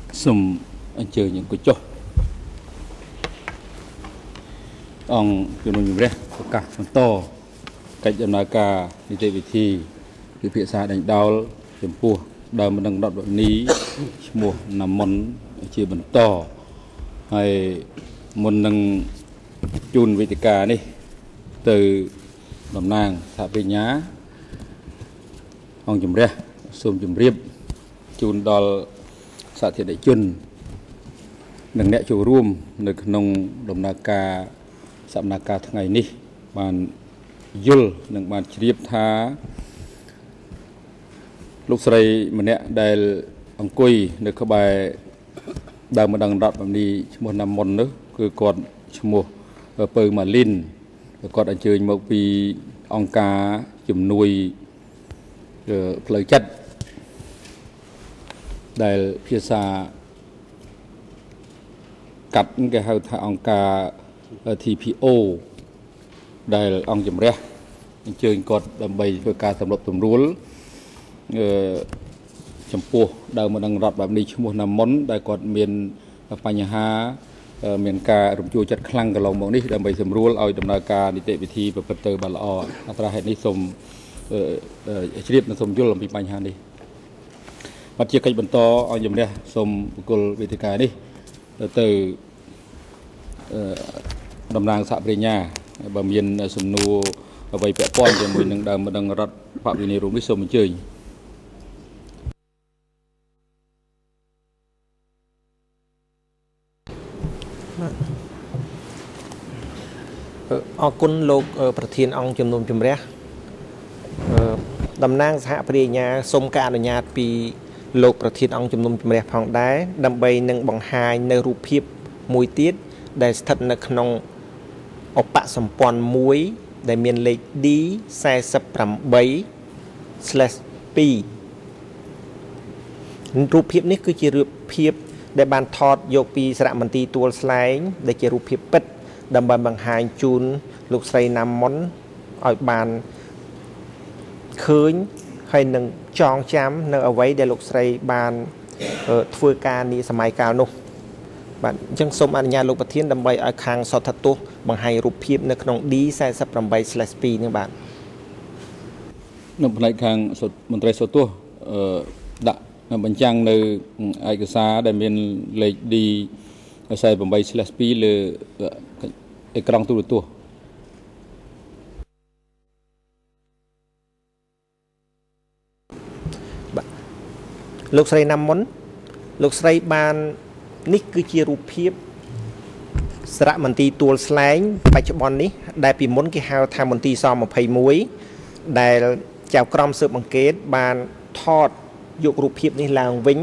Sum anh chơi những cái chỗ ông cho nó nhiều đấy cả phần to cách làm nào cả như thế vị thì cái phía xa đánh đau chấm pua đào mình đang đọt đoạn ní mùa nằm món chỉ bẩn to hay món đang chun vị cả đi từ đồng nàng thả về nhá ông chấm đấy xôm chấm riệp chun đào xã thiệt đại chun đừng nẹt chủ room được nông đồng nà ca sạm nà ca tháng ngày ní bàn yul đừng bàn riệp thá lúc sấy mình nẹt đây ông quỳ được các bài đào mà đằng đọt bằng đi một năm một nữa cứ còn một ở bờ mà linh còn anh chơi một vì ông cá chùm nuôi lời chất đây phía xa cắt cái hậu thả ông cá TPO đây là ông chùm ra anh chơi còn đầm bầy với cá sầm lột tùm rúa chấm pua đầu mà đang rọtแบบนี้ชั่วโมงน้ำมันได้ก่อนเมียนปัญหาเมียนกาลมจูจัดคลั่งกับลงมองนี่ดำไปสำรวจเอาดำเนินการนิติวิธีประพฤติบาลออัตราเหตุนี้สมเฉียบนะสมยุลมีปัญหานี้ปัจจัยการบรรทอเอาอย่างนี้สมกุลวิธีการนี้từดำนางสะปริญญาบำเพ็ญสมนูใบแปะป้อนจะมีหนึ่งดำมาดังรัฐภาพวินิรุ่งที่สมเฉยอกุลโลกประเทศองจำนวนจำเรียดำนางสหปริญญาสมการอนุญาตปีโลกประเทศองจำนวนจำเรียพองได้ดำใบหนึ่งบังหายในรูปเพียบมวยติดได้สถัดในขนมอปะสัมปอนมวยได้เมียนเล็กดีใส่สับปรำใบ/ปีรูปเพียบนี้คือจะรูปเพียบได้บานทอดโยกปีสระมันตีตัวสไลด์ได้จะรูปเพียบเป็ดดำบังหายจูนลูกใส่น้ำมันอ่อยบานคืนให้หนึ่งจองจำเนื้อเอาไว้ได้ลูกใส่บานทัวการนี้สมัยกาลนุบัดจังสมอัญญาลูกประเทศดำใบอาคางสอดทัตุบังหายรูปเพียบในขนมดีใส่สับปรำใบ/ปีนี่บัดนำในคางสดมันไตรสดตัวดะบัญญังในเอกสารได้เป็นเลขดีใส่ปรำใบ/ปีเลยไอ้กลางตัวลูกใส่น้ำมันลูกใส่บานนี่คือเจรูปเพียบสระมันตีตัวสไลด์ปัจจุบันนี้ได้ปีม้นกี่ฮาวทำมันตีซอมมาไพ่มวยได้เจ้ากรมสืบบังเกตบานทอดยกรูปเพียบนี้ลางวิ่ง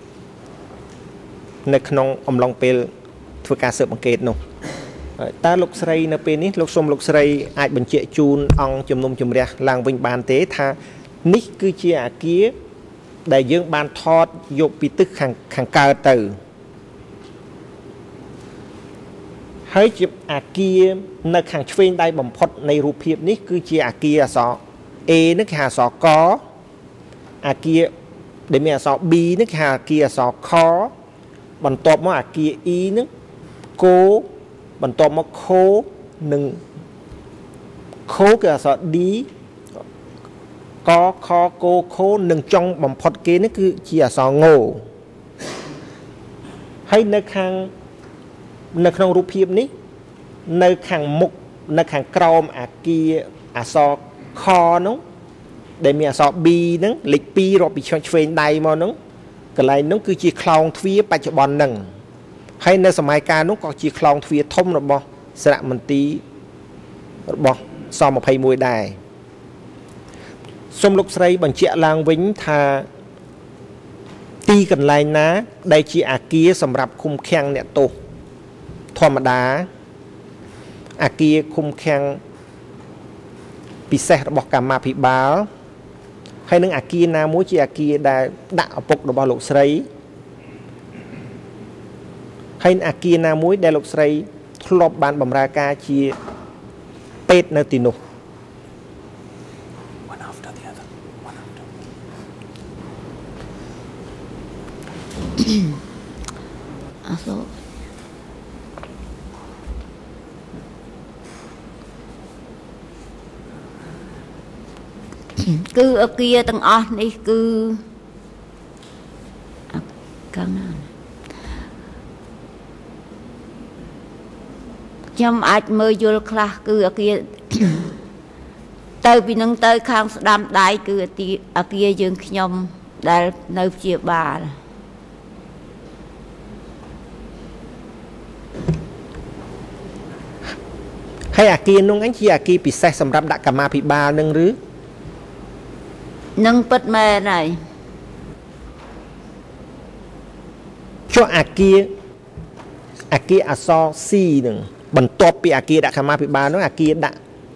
ในขนมอมลองเปลធ្វើការสืบบังเกตនោះตาลูกใส่ในปีนี้ลูกสมลูกใส่อาจบรรเจจูนองจำนวนจำเรียลางวิ่งบานเตะท่านี่คือเจียเกียได้ยื่นบานทอดยกปีตึกขังกาเตอให้จิบอาเกียในขังเฟนได้บ่มพดในรูปเพียบนี้คือเจียอาเกียสอเอนึกหาสอกออาเกียเดี๋ยวมีสอบีนึกหาอาเกียสอคอบรรทบมาอาเกียอีนึกโกบรรทบมาโคหนึ่งโคกับสอดีก็คอโกโคหนึ่งจงบ่มพดเกนี่คือเจียสอโง่ให้ในขังในขนมรูปเพียบนี้ในขังมุกในขังกรอมอาเกียอาซอคอน้องได้มีอาซอบีนั่งเล็กปีรอปีชนเฟนได้มาน้องก็เลยน้องคือจีคลองทวีปัจจุบันหนึ่งให้ในสมัยการน้องก็จีคลองทวีทมระบสระมันตีระบซอมมาไพ่มวยได้สมลูกใส่บัญชีลางวิ่งทาตีกันไลน์นะได้จีอาเกียสำหรับคุมแข่งเนี่ยโตธรรมดาอาเกียคุมแข่งพิเศษระบบการมาพิบาลให้นึงอาเกียนามูจีอาเกียได้ด่าปกระบบลูกใส่ให้อาเกียนามูได้ลูกใส่ทลบบานบำรากาจีเป็ดในตินุ cứ ở kia tầng ở đi cứ căng chăm ai mới vô class cứ ở kia tới vì nâng tới khang đam đại cứ ở kia dương nhom đại nơi chia bà hay à kia nung anh chị à kia bị xe sầm rập đã cả ma bị ba nâng rứ nâng bật mê này cho à kia à so si đừng bẩn top bị à kia đã cả ma bị ba nó à kia đã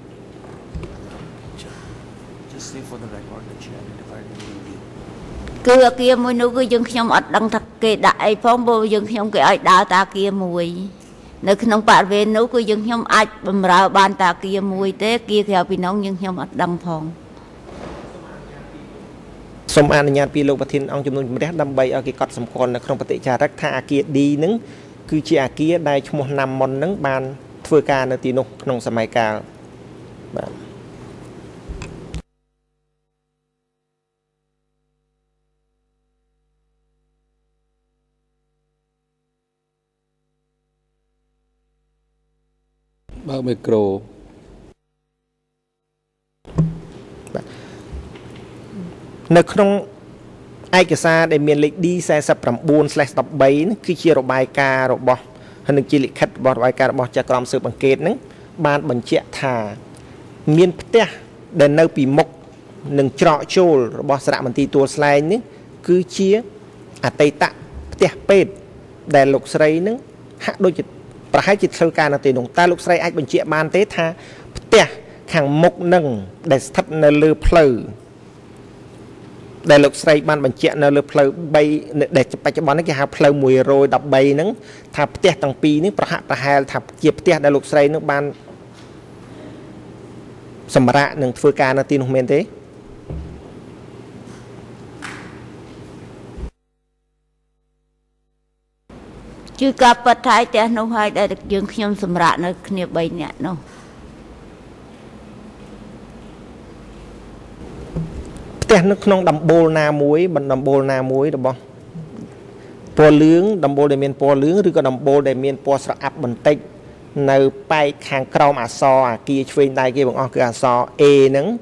cứ ở kia mùi nữ cứ dương nhom ở đằng thật kê đại phong bồ dương nhom cái ai đào ta kia mùi nơi khi nông bạn về nữ cứ dương nhom ai bầm rào bàn ta kia mùi té kia theo vì nông dương nhom ở đằng phong สมอาญาปีโลกประเทศองจำนวนประเทศดำใบอากีกอดสำคัญในครองปฏิจารักธาอากีดีนึงคือเชียอากีได้ชั่วโมงนำมอนนึงบานเฟื่อการในตีนกนงสมัยกาลบางไมโครในครองไอกษาได้เมียนเล็กดีแซ่สับปรำบูนสแลสตับใบนี่คือเชียร์ใบการบอฮันนึงจิลิคัดบอใบการบอจากกรมสืบสังเกตนึงบานบัญชีธาเมียนเตะเดินเนื้อปีมกหนึ่งเจาะโจลบอสระมันตีตัวสไลน์นี่คือเชียอัตตะเตะเป็ดแต่ลูกสไลนึงหักโดยจิตประให้จิตเท่าการตีนงตาลูกสไลไอบัญชีบานเตะธาเตะขังมกหนึ่งได้สถัดในเลือเพลได้ลูกใส่บ้านบัญชีนั่นเลยเพลย์ใบเด็กปัจจุบันนี้ก็หาเพลย์มวยโรยดับใบนั้นถ้าเตี้ยตั้งปีนี้ประหัตประหารถ้าเจียบเตี้ยได้ลูกใส่นึกบ้านสมระหนึ่งฟื้นการนาทีนุ่มเมนเต้ชื่อกับปัจจัยแต่นุ่มให้ได้ยังขยมสมระในขณีใบเนี่ยเนาะแต่นึกน้องดำโบลนามุ้ยบันดำโบลนามุ้ยดำบ่ปอเลื้องดำโบลได้เมียนปอเลื้องหรือก็ดำโบลได้เมียนปอสระอับบันติกในไปแข่งกราวอาซอกีช่วยได้กีบังออกคืออาซอเอนึง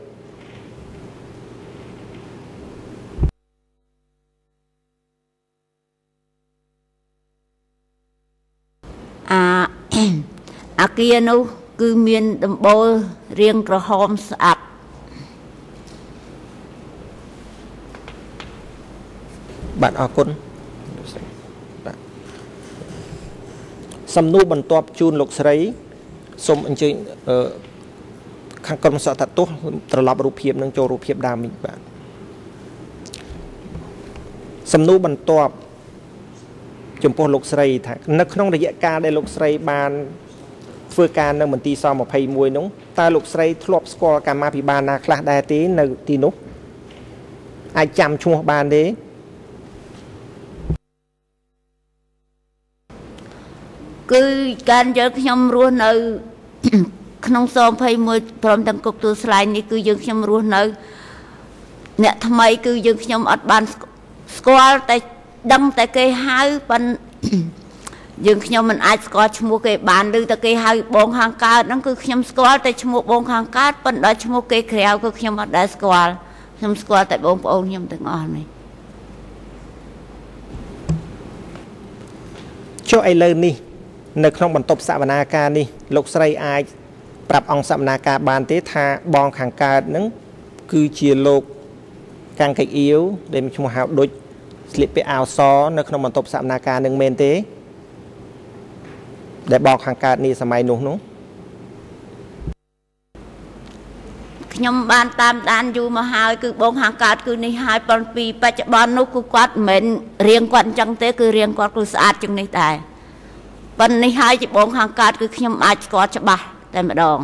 อากีนู้คือเมียนดำโบลเรียงกระหอมสอับบัตรอากุลสำนูบรรทบจูนลูกใส่สมอันเจขังกรมสตัดตัวตลอดรูปเพียบนั่งโจรูปเพียบดามิบัตสำนูบรรทบจมพอลูกใส่ถักนักน้องระยะการได้ลูกใส่บานเฟื่อการนั่งเหมือนตีซอมมาพายมวยน้องตาลูกใส่ทลบสกอร์การมาพิบาลนาคลาได้ตีในตีนุกไอจำชัวบานเด้คือการเจอขยมรู้ในขนมซอมไผ่มวยพร้อมตั้งกบตัวสไลน์นี่คือยังขยมรู้ในเนี่ยทำไมคือยังขยมอัดบานสกอลแต่ดังแต่เกยหายปันยังขยมมันไอสกอลชมูเกยบานหรือแต่เกยหายบงหางกาดนั่นคือขยมสกอลแต่ชมูบงหางกาดปันได้ชมูเกยเคลียวคือขยมอัดได้สกอลขยมสกอลแต่บงปองขยมตั้งอ่อนนี่โชว์ไอเลนนี่ในครองบรรทบสัมนาการนี่ลูกใส่ไอปรับองสัมนาการบานเตธาบองขังการนั้นคือเชียโลกการไก่เอี้ยวเดมชมหาโดยสลิปไปเอาซอในครองบรรทบสัมนาการหนึ่งเมนเตได้บอกขังการนี่สมัยนู้นขยมบานตามด้านอยู่มาหายคือบงหางการคือในหายปนปีปัจจุบันนู้คือกวาดเหม็นเรียงกวาดจังเตคือเรียงกวาดคือสะอาดจังในแต่ปันในหายจะบงหางการคือขยมอาจกอดจะบะแต่ไม่ดอง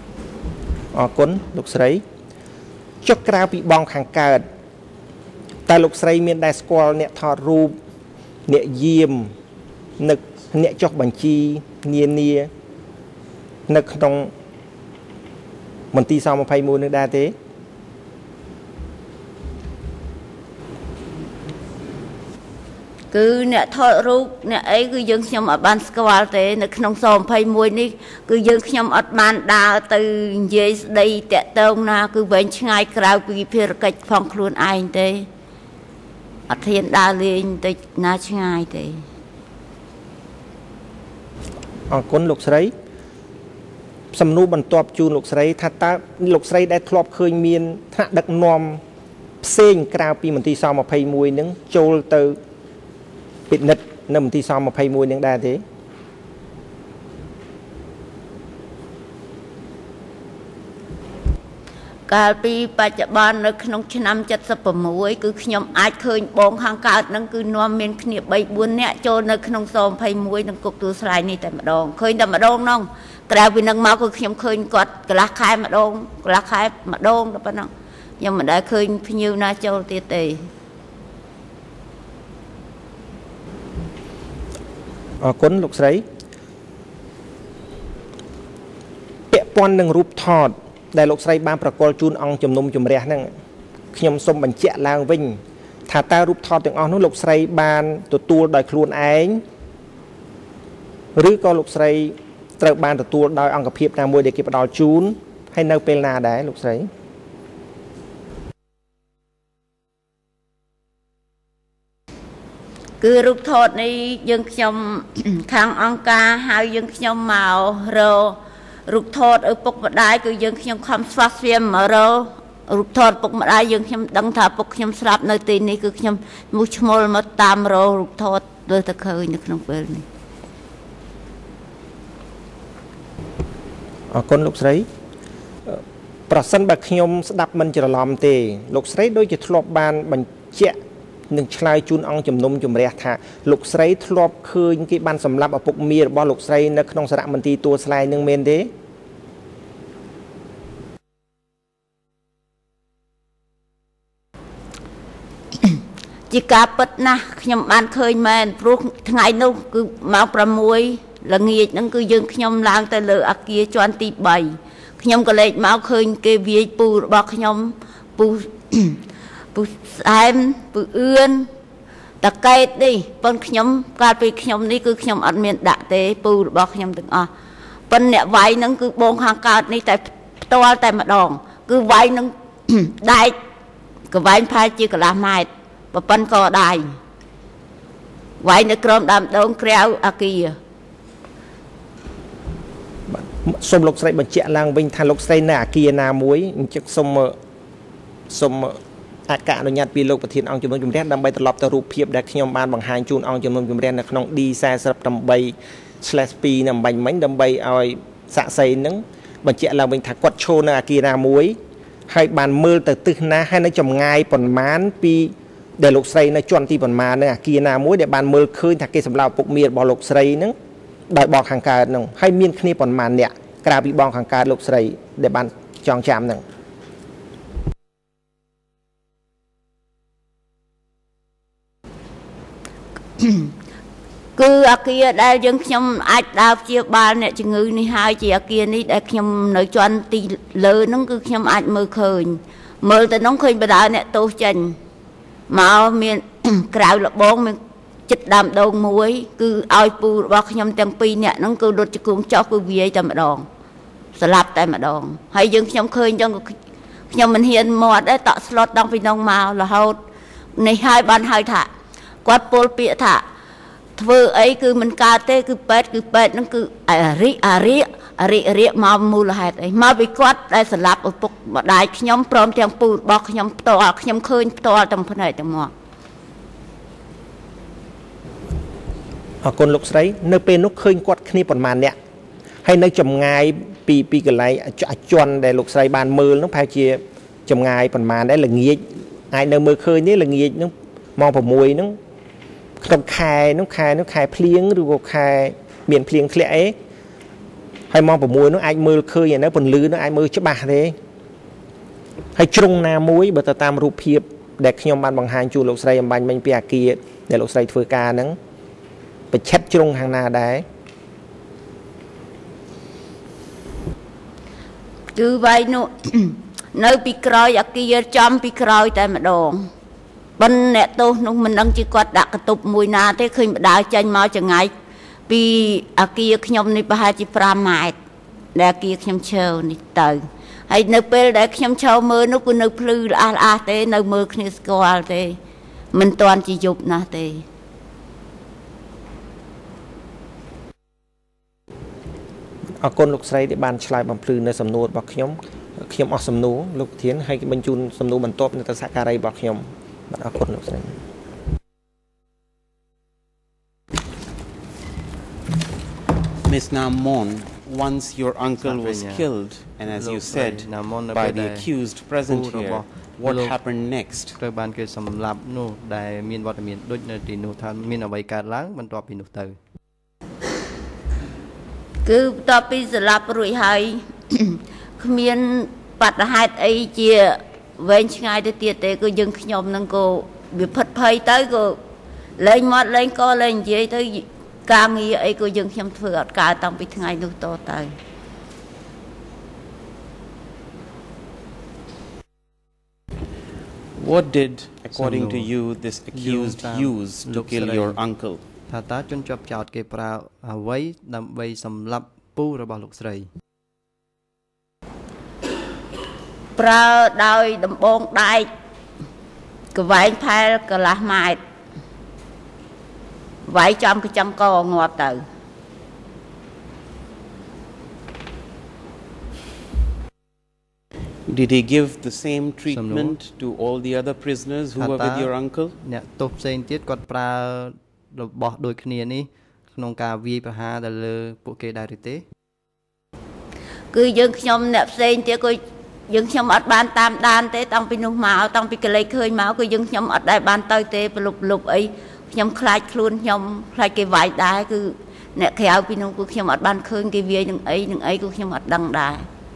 อ๋อคนลูกใส่จกกราวปีบองขังการตតែលោកស្រីមានដែរស្គាល់អ្នកថតរូបអ្នកយាមនឹកអ្នកចុះបញ្ជីនានានៅក្នុងមន្ទីរស-21នឹងដែរទេគឺអ្នកថតរូបអ្នកអីគឺយើងខ្ញុំអត់បានស្គាល់ទេនៅក្នុងស21នេះគឺយើងខ្ញុំអត់បានដើរទៅនិយាយស្ដីតាក់ទងណាគឺវែងឆ្ងាយក្រៅពីភារកិច្ចផងខ្លួនឯងទេអត់ហ៊ានដើរលេងទៅណាឆ្ងាយទេអរគុណលោកស្រីសំណួរបន្ទាប់ជូនលោកស្រីថាតើលោកស្រីដែលធ្លាប់ឃើញមានថ្នាក់ដឹកនាំផ្សេងក្រៅពីមន្ទីរស-21នឹងចូលទៅពិនិត្យនៅមន្ទីរស-21នឹងដែរទេកាលពីបច្ចុប្បន្ននៅក្នុងឆ្នាំ76គឺខ្ញុំអាចឃើញបងខាងកើតហ្នឹងគឺនាំមានគ្នា3 4នាក់ចូលនៅក្នុងស21នឹងគុកទួលស្រាយនេះតែម្ដងឃើញតែម្ដងហ្នឹងក្រៅពីនឹងមកគឺខ្ញុំឃើញគាត់កន្លះខែម្ដងកន្លះខែម្ដងតែប៉ុណ្ណឹងខ្ញុំមិនដែលឃើញភ្ញៀវណាចូលទៀតទេអរគុណលោកស្រីពាក់ព័ន្ធនឹងរូបថតដែលលោកស្រីបានប្រកល់ជូនអង្គជំនុំជម្រះហ្នឹងខ្ញុំសូមបញ្ជាក់ឡើងវិញថាតើរូបថតទាំងអស់នោះលោកស្រីបានទទួលដោយខ្លួនឯងឬក៏លោកស្រីត្រូវបានទទួលដោយអង្គភាពណាមួយដែលគេផ្ដល់ជូនហើយនៅពេលណាដែរលោកស្រីគឺរូបថតនេះយើងខ្ញុំខាងអង្គការហៅយើងខ្ញុំមកររូបថតឪពុកម្ដាយគឺយើងខ្ញុំខំស្វាស្វែងមកររូបថតឪពុកម្ដាយយើងខ្ញុំដឹងថាឪពុកខ្ញុំស្លាប់នៅទីនេះគឺខ្ញុំមុខឈ្មោលមកតាមរូបថតលើតែឃើញនៅក្នុងពេលនេះអរគុណលោកស្រីប្រសិនបើខ្ញុំស្ដាប់មិនច្រឡំទេលោកស្រីដូចជាធ្លាប់បានបញ្ជាក់នឹងឆ្លើយជូនអង្គជំនុំជម្រះថាលោកស្រីធ្លាប់ឃើញគេបានសម្លាប់ឪពុកមារបស់លោកស្រីនៅក្នុងសារមន្ទីរទួលស្លែងនឹងមែនទេជាការពិតណាស់ខ្ញុំបានឃើញមែនព្រោះថ្ងៃនោះគឺម៉ោង6ល្ងាចហ្នឹងគឺយើងខ្ញុំឡើងទៅលើអគារជាន់ទី3ខ្ញុំក៏លេចមកឃើញគេវាយពូរបស់ខ្ញុំពូស្អែមពូអឿនតកែតនេះប៉ុនខ្ញុំកាលពីខ្ញុំនេះគឺខ្ញុំអត់មានដាក់ទេពូរបស់ខ្ញុំទាំងអស់ប៉ុនអ្នកវាយហ្នឹងគឺបងខាងកើតនេះតែផ្ទាល់តែម្ដងគឺវាយនឹងដែកកវែងផែជាកន្លះម៉ែត្រប៉ុនក៏ដៃវាយនៅក្រោមដើមដូងក្រៅអគារសូមលោកស្រីបញ្ជាក់ឡើងវិញថាលោកស្រីនៅអគារណាមួយអញ្ចឹងសូមអនុញ្ញាតពីលោកប្រធានអង្គជំនុំជម្រះដើម្បីត្រឡប់ទៅរូបភាពដែលខ្ញុំបានបង្ហាញជូនអង្គជំនុំជម្រះនៅក្នុង D48/2 នៅអំបញ្ញមិញដើម្បីឲ្យសាក់សីនឹងបញ្ជាក់ឡើងវិញថាគាត់ឈរនៅអគារណាមួយហើយបានមើលទៅទិសណាហើយនៅចម្ងាយប៉ុន្មានពីដែលលោកស្រីនៅជាន់ទីប៉ុន្មាននៅអគារណាមួយដែលបានមើលឃើញថាគេសម្លាប់ពុកមារបស់លោកស្រីនឹងដោយបងខាងកើតនឹងហើយមានគ្នាប៉ុន្មានអ្នកក្រៅពីបងខាងកើតលោកស្រីដែលបានចងចាំនឹងគឺអគារដែលយើងខ្ញុំអាចដើរព្យាបាលអ្នកជំងឺនេះហើយជាអគារនេះដែលខ្ញុំនៅជាន់ទីលើហ្នឹងគឺខ្ញុំអាចមើលឃើញមើលទៅនោះឃើញបដាអ្នកទោសចេញមកមានក្រៅលបងមានចិត្តដើមដូងមួយគឺឲ្យពូរបស់ខ្ញុំទាំងពីរនាក់ហ្នឹងគឺរត់ជង្គង់ចុះគឺវាយតែម្ដងស្លាប់តែម្ដងហើយយើងខ្ញុំឃើញចឹងខ្ញុំមិនហ៊ានមាត់ទេតក់ស្លុតដល់ពីនោះមករហូតនេះហើយបានហៅថាគាត់ពោលពាក្យថាធ្វើអីគឺមិនកើតទេគឺពេទ្យហ្នឹងគឺអារិកមកមូលហេតុអីមកពីគាត់ដែលស្លាប់ឪពុកម្ដាយខ្ញុំព្រមទាំងពូរបស់ខ្ញុំផ្ទាល់ខ្ញុំឃើញផ្ទាល់ទាំងភ្នែកទាំងមកអរគុណលោកស្រីនៅពេលនោះឃើញគាត់គ្នាប៉ុន្មានអ្នកហើយនៅចម្ងាយពីកន្លែងអាជន់ដែលលោកស្រីបានមើលនោះប្រហែលជាចម្ងាយប៉ុន្មានដែរល្ងាចអាចនៅមើលឃើញនេះល្ងាចនោះម៉ោង6នោះក្នុងខែភ្លៀងឬក៏ខែមានភ្លៀងធ្លាក់អីហើយម៉ោង6នោះអាចមើលឃើញនៅពន្លឺនោះអាចមើលច្បាស់ទេហើយជ្រុងណាមួយបើទៅតាមរូបភាពដែលខ្ញុំបានបង្ហាញជូនលោកស្រីអំបញ្ញមិញពីអាគារដែលលោកស្រីធ្វើការហ្នឹងប្រឆិតជ្រុងខាងណាដែរគឺវាយនោះ នៅពីក្រោយអាគារចំពីក្រោយតែម្ដងបិណ្ឌអ្នកទោសនោះមិនដឹងជាគាត់ដាក់កតុបមួយណាទេឃើញបដាចេញមកចង្អាយពីអាគារខ្ញុំនេះប្រហែលជា5ម៉ែត្រដែលអាគារខ្ញុំឈើនេះទៅហើយនៅពេលដែលខ្ញុំឈរមើលនោះគឺនៅភ្លឺល្អះទេនៅមើលគ្នាស្គាល់ទេមិនទាន់ជាយប់ណាស់ទេអរគុណលោកស្រីដែលបានឆ្លើយបំភ្លឺនៅសំណួររបស់ខ្ញុំអស់សំណួរលោកប្រធានហើយបញ្ជូនសំណួរបន្ទាប់នៅទៅសហការីរបស់ខ្ញុំបាទអរគុណលោកស្រី Miss Namon, once your uncle was killed, and as you said, by the accused present here, what happened next? ត្រូវបានគេសម្លាប់នោះដែលមានវត្តមានដូចនៅទីនោះថាមានអ្វីកើតឡើងបន្ទាប់ពីនោះទៅគឺបន្ទាប់ពីសម្លាប់រួចហើយ គ្មានបដិហេតុអីជាវែងឆ្ងាយទៅទៀតទេគឺយើងខ្ញុំនឹងក៏វាផិតភ័យទៅក៏លែងមកលែងក៏លែងនិយាយទៅការងារអីក៏យើងខ្ញុំធ្វើអត់កើតតាំងពីថ្ងៃនោះតទៅ What did, according to you, this accused use to kill your uncle? ថាតើជនជាប់ចោទគេប្រើអ្វីដើម្បីសម្លាប់ពូរបស់លោកស្រីប្រើដោយដំបងដែកកវែងផែលកន្លះម៉ែត្រវាយចំកញ្ចឹងកងាប់ទៅ Did he give the same treatment to all the other prisoners who were with your uncle? អ្នកទោសផ្សេងទៀតគាត់ប្រើរបស់ដូចគ្នានេះក្នុងការវាយប្រហារទៅលើពួកគេដែរឬទេគឺយើងខ្ញុំអ្នកផ្សេងទៀតក៏យើងខ្ញុំអត់បានតាមដានទេតាំងពីនោះមកតាំងពីកលេចឃើញមកគឺយើងខ្ញុំអត់ដែលបានទៅទេប្រលប់អីខ្ញុំខ្លាចខ្លួនខ្ញុំខ្លាចគេវាយដែរគឺអ្នកក្រៅពីនោះគឺខ្ញុំអត់បានឃើញគេវាយនឹងអីគឺខ្ញុំអត់ដឹងដែរ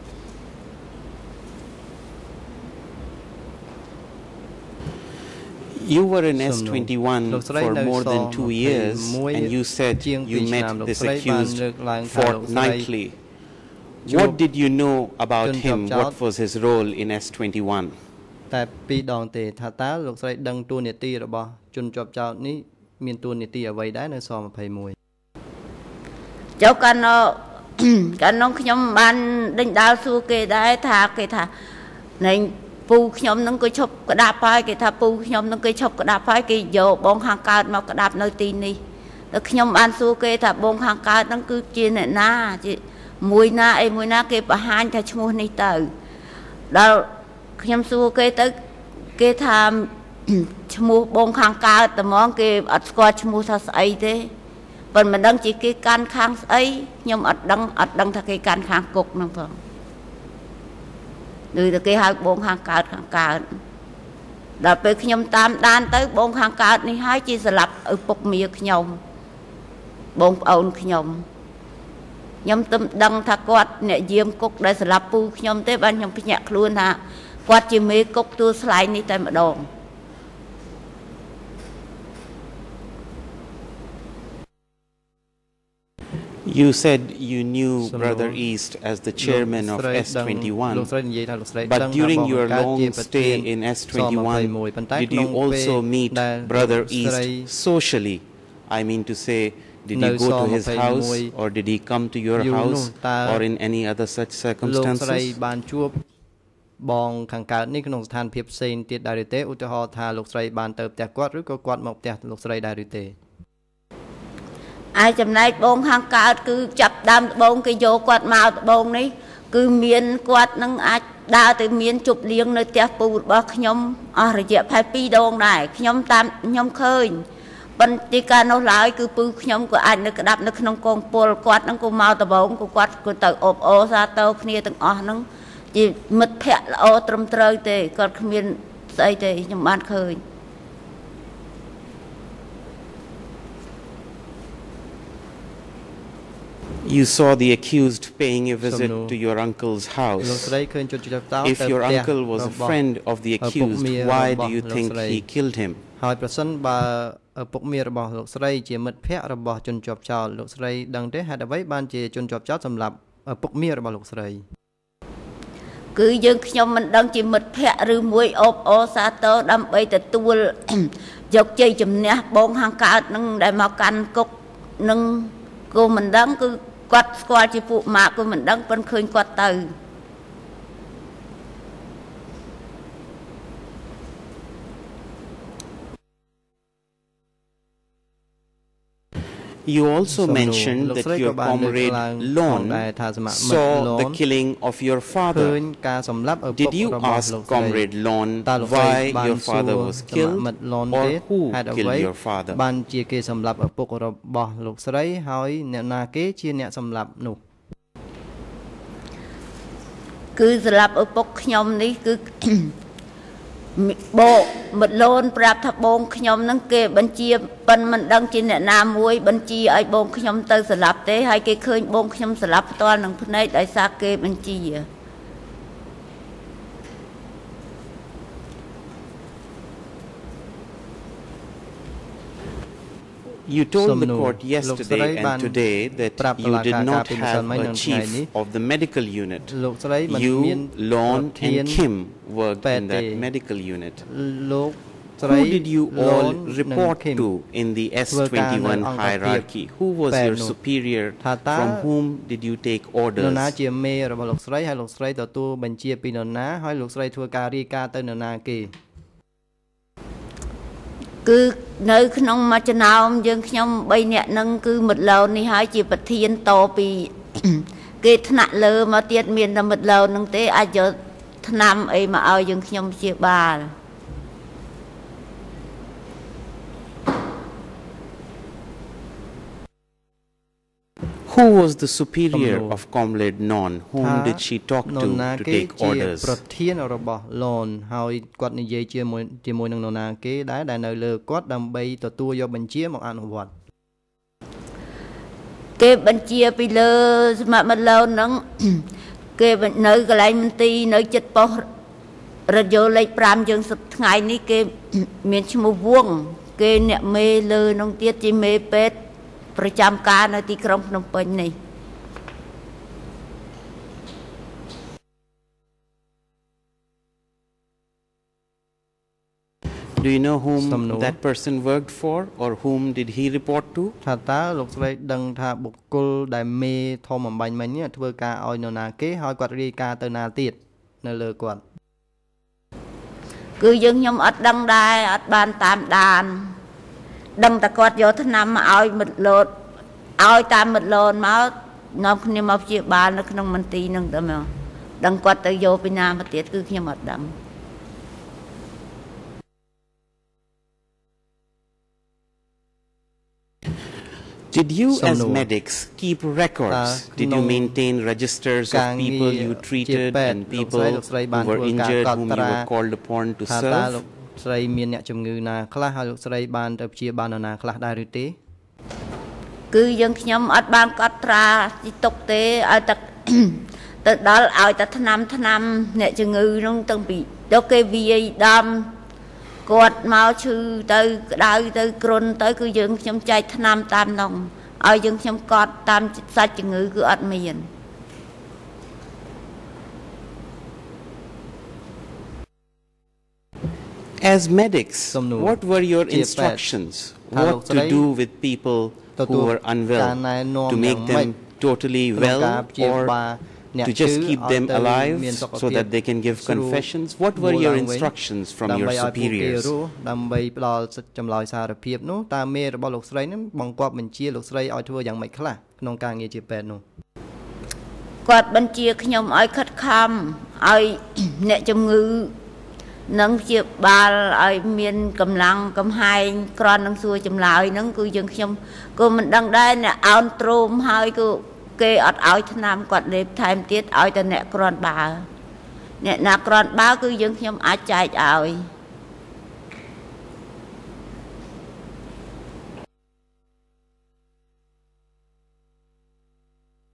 You were in S21 for more than 2 years, and you said you met this accused fortnightly. What did you know about him? What was his role in S21? តែពីរដងទេថាតើលោកស្រីដឹងតួនាទីរបស់ជនជាប់ចោទនេះមានតួនាទីអ្វីដែរនៅស21 ចូលកាលនោះខ្ញុំបានដេញដាល់សួរគេដែរថាគេថាណែពូខ្ញុំនឹងក៏ឈប់ក្តាប់ហើយគេថាពូខ្ញុំនឹងគេឈប់ក្តាប់ហើយគេយកបងខាងកើតមកក្តាប់នៅទីនេះតែខ្ញុំបានសួរគេថាបងខាងកើតនឹងគឺជាអ្នកណាជាមួយណាគេបង្ហាញថាឈ្មោះនេះទៅដល់ខ្ញុំសួរគេទៅគេថាឈ្មោះបងខាងកើតតែហ្មងគេអត់ស្គាល់ឈ្មោះថាស្អីទេប៉ុន្តែមិនដឹងជាគេកាន់ខាងស្អីខ្ញុំអត់ដឹងថាគេកាន់ខាងគុកហ្នឹងផង ឬតែគេហៅបងខាងកើតដល់ពេលខ្ញុំតាមដានទៅបងខាងកើតនេះហើយជាស្លាប់ឪពុកមាខ្ញុំបងប្អូនខ្ញុំទៅដឹងថាគាត់អ្នកយាមគុកដែលស្លាប់ពូខ្ញុំទេបានខ្ញុំភ្ញាក់ខ្លួនថាគាត់ជាមេគុកទួលស្លែងនេះតែម្ដង You said you knew Brother East as the chairman of S21, but during your long stay in S21, did you also meet Brother East socially? I mean to say, did you go to his house or did he come to your house or in any other such circumstances? បងខាងកើតនេះក្នុងស្ថានភាពផ្សេងទៀតដែរឬទេឧទាហរណ៍ថាលោកស្រីបានទៅផ្ទះគាត់ឬក៏គាត់មកផ្ទះលោកស្រីដែរឬទេ ai chấm này bông hàng cao cứ chập đam bông cái vô quạt màu bông này cứ miên quạt nâng ai đa từ miên chụp liêng nơi tiệp bù bác nhóm rồi dẹp hai pi đồn này nhóm tam nhóm khơi bên tí ca nó lại cứ bư nhóm của anh nó đạp nó không con pol quạt nó cũng màu tờ bông của quạt của tờ ốp ô ra tàu kia từng nó chỉ mất phẹ là ô trầm trời tê còn miên xây tê nhóm ban khơi You saw the accused paying a visit to your uncle's house. If your uncle was a friend of the accused, why do you think he killed him? ហើយប្រសិនបើឪពុកមារបស់លោកស្រីជាមិត្តភ័ក្តិរបស់ជនជាប់ចោទលោកស្រីដឹងទេហេតុអ្វីបានជាជនជាប់ចោទសម្លាប់ឪពុកមារបស់លោកស្រីគឺយើងខ្ញុំមិនដឹងជាមិត្តភ័ក្តិឬមួយអបអសាទរដើម្បីទទួលយកជ័យជំនះបងខាងកើតនឹងដែលមកកាន់គុកនឹងគូមិនដឹងគឺគាត់ស្គាល់ជាពួកម៉ាក់គូមិនដឹងប៉ុន្តែឃើញគាត់ទៅ You also mentioned that your comrade Lon saw the killing of your father. Did you ask comrade Lon why your father was killed or who killed your father? បានជាគេសម្លាប់ឪពុករបស់លោកស្រីហើយអ្នកណាគេជាអ្នកសម្លាប់នោះគឺសម្លាប់ឪពុកខ្ញុំនេះគឺ បងមិត្តលូនប្រាប់ថាបងខ្ញុំនឹងគេបញ្ជាប៉ិនមិនដឹងជាអ្នកណាមួយបញ្ជាឲ្យបងខ្ញុំទៅស្លាប់ទេហើយគេឃើញបងខ្ញុំស្លាប់ផ្ទាល់នឹងភ្នែកដោយសារគេបញ្ជា You told the court yesterday and today that you did not have a chief of the medical unit. You, Lon, and Kim worked in that medical unit. Who did you all report to in the S21 hierarchy? Who was your superior? From whom did you take orders? គឺនៅក្នុងមួយចំណោមយើងខ្ញុំ3នាក់នឹងគឺមិត្តឡូននេះហើយជាប្រធានតពីគេថ្នាក់លើមកទៀតមានតែមិត្តឡូននឹងទេអាចយកថ្នាំអីមកឲ្យយើងខ្ញុំព្យាបាល Who was the superior of comrade Non? Whom did she talk to take orders? ប្រធានរបស់ Lon ហើយគាត់និយាយជាមួយនឹងនរណាគេដែរដែលនៅលើគាត់ដើម្បីទទួលយកបញ្ជាមកអនុវត្តគេបញ្ជាពីលើសមត្ថមិត្ត Lon នឹងគេនៅកន្លែងមន្ទីរនៅចិត្តប៉ុស្តិ៍រថយន្តលេខ 5 យើងសប្តាហ៍ថ្ងៃនេះគេមានឈ្មោះវងគេអ្នកមេលើនឹងទៀតជាមេពេទ្យ ប្រចាំការនៅទីក្រុងភ្នំពេញនេះ Do you know whom that person worked for or whom did he report to? ថាតើលោកស្រីដឹងថាបុគ្គលដែលមេធំអំបញ្ញមិញនេះធ្វើការឲ្យនរណាគេហើយគាត់រាយការណ៍ទៅណាទៀតនៅលើគាត់គឺយើងខ្ញុំអត់ដឹងដែរអត់បានតាមដាន ដឹងតែគាត់យកថ្នាំមកឲ្យមិត្តលោតឲ្យតាមមិត្តលូនមកនាំគ្នាមកព្យាបាលនៅក្នុងមន្ទីរនឹងតែមកដឹងគាត់ទៅយកពីណាមកទៀតគឺខ្ញុំអត់ដឹង Did you as medics keep records? Did you maintain registers of people you treated and people who were injured whom you were called upon to serve? ស្រីមានអ្នកជំងឺណាខ្លះហើយលោកស្រីបានទៅព្យាបាលនរណាខ្លះដែរឬទេ គឺយើងខ្ញុំអត់បានកត់ត្រាទីទុកទេឲ្យតែទៅដល់ឲ្យតែថ្នាំអ្នកជំងឺនោះទាំងពីដល់គេវាយដំគាត់មកឈឺទៅក្តៅទៅគ្រុនទៅគឺយើងខ្ញុំចែកថ្នាំតាមនោះឲ្យយើងខ្ញុំកត់តាមសាច់ជំងឺគឺអត់មាន As medics, what were your instructions? What to do with people who were unwell? To make them totally well or to just keep them alive so that they can give confessions? What were your instructions from your superiors? ដើម្បីផ្ដល់ចម្លើយសារភាពនោះតើមេរបស់លោកស្រីនឹងបង្គាប់បញ្ជាលោកស្រីឲ្យធ្វើយ៉ាងម៉េចខ្លះក្នុងការងារជាពេទ្យនោះគាត់បញ្ជាខ្ញុំឲ្យខិតខំឲ្យអ្នកជំងឺ នឹងជាបាលឲ្យមានកម្លាំងកំហែងក្រននឹងសួរចម្លើយនឹងគឺយើងខ្ញុំក៏មិនដឹងដែរអ្នកអោនទ្រូមហើយគឺគេអត់ឲ្យថ្នាំគាត់លេបថែមទៀតឲ្យតែអ្នកក្រនបើអ្នកណាក្រនបើគឺយើងខ្ញុំអាចចែកឲ្យស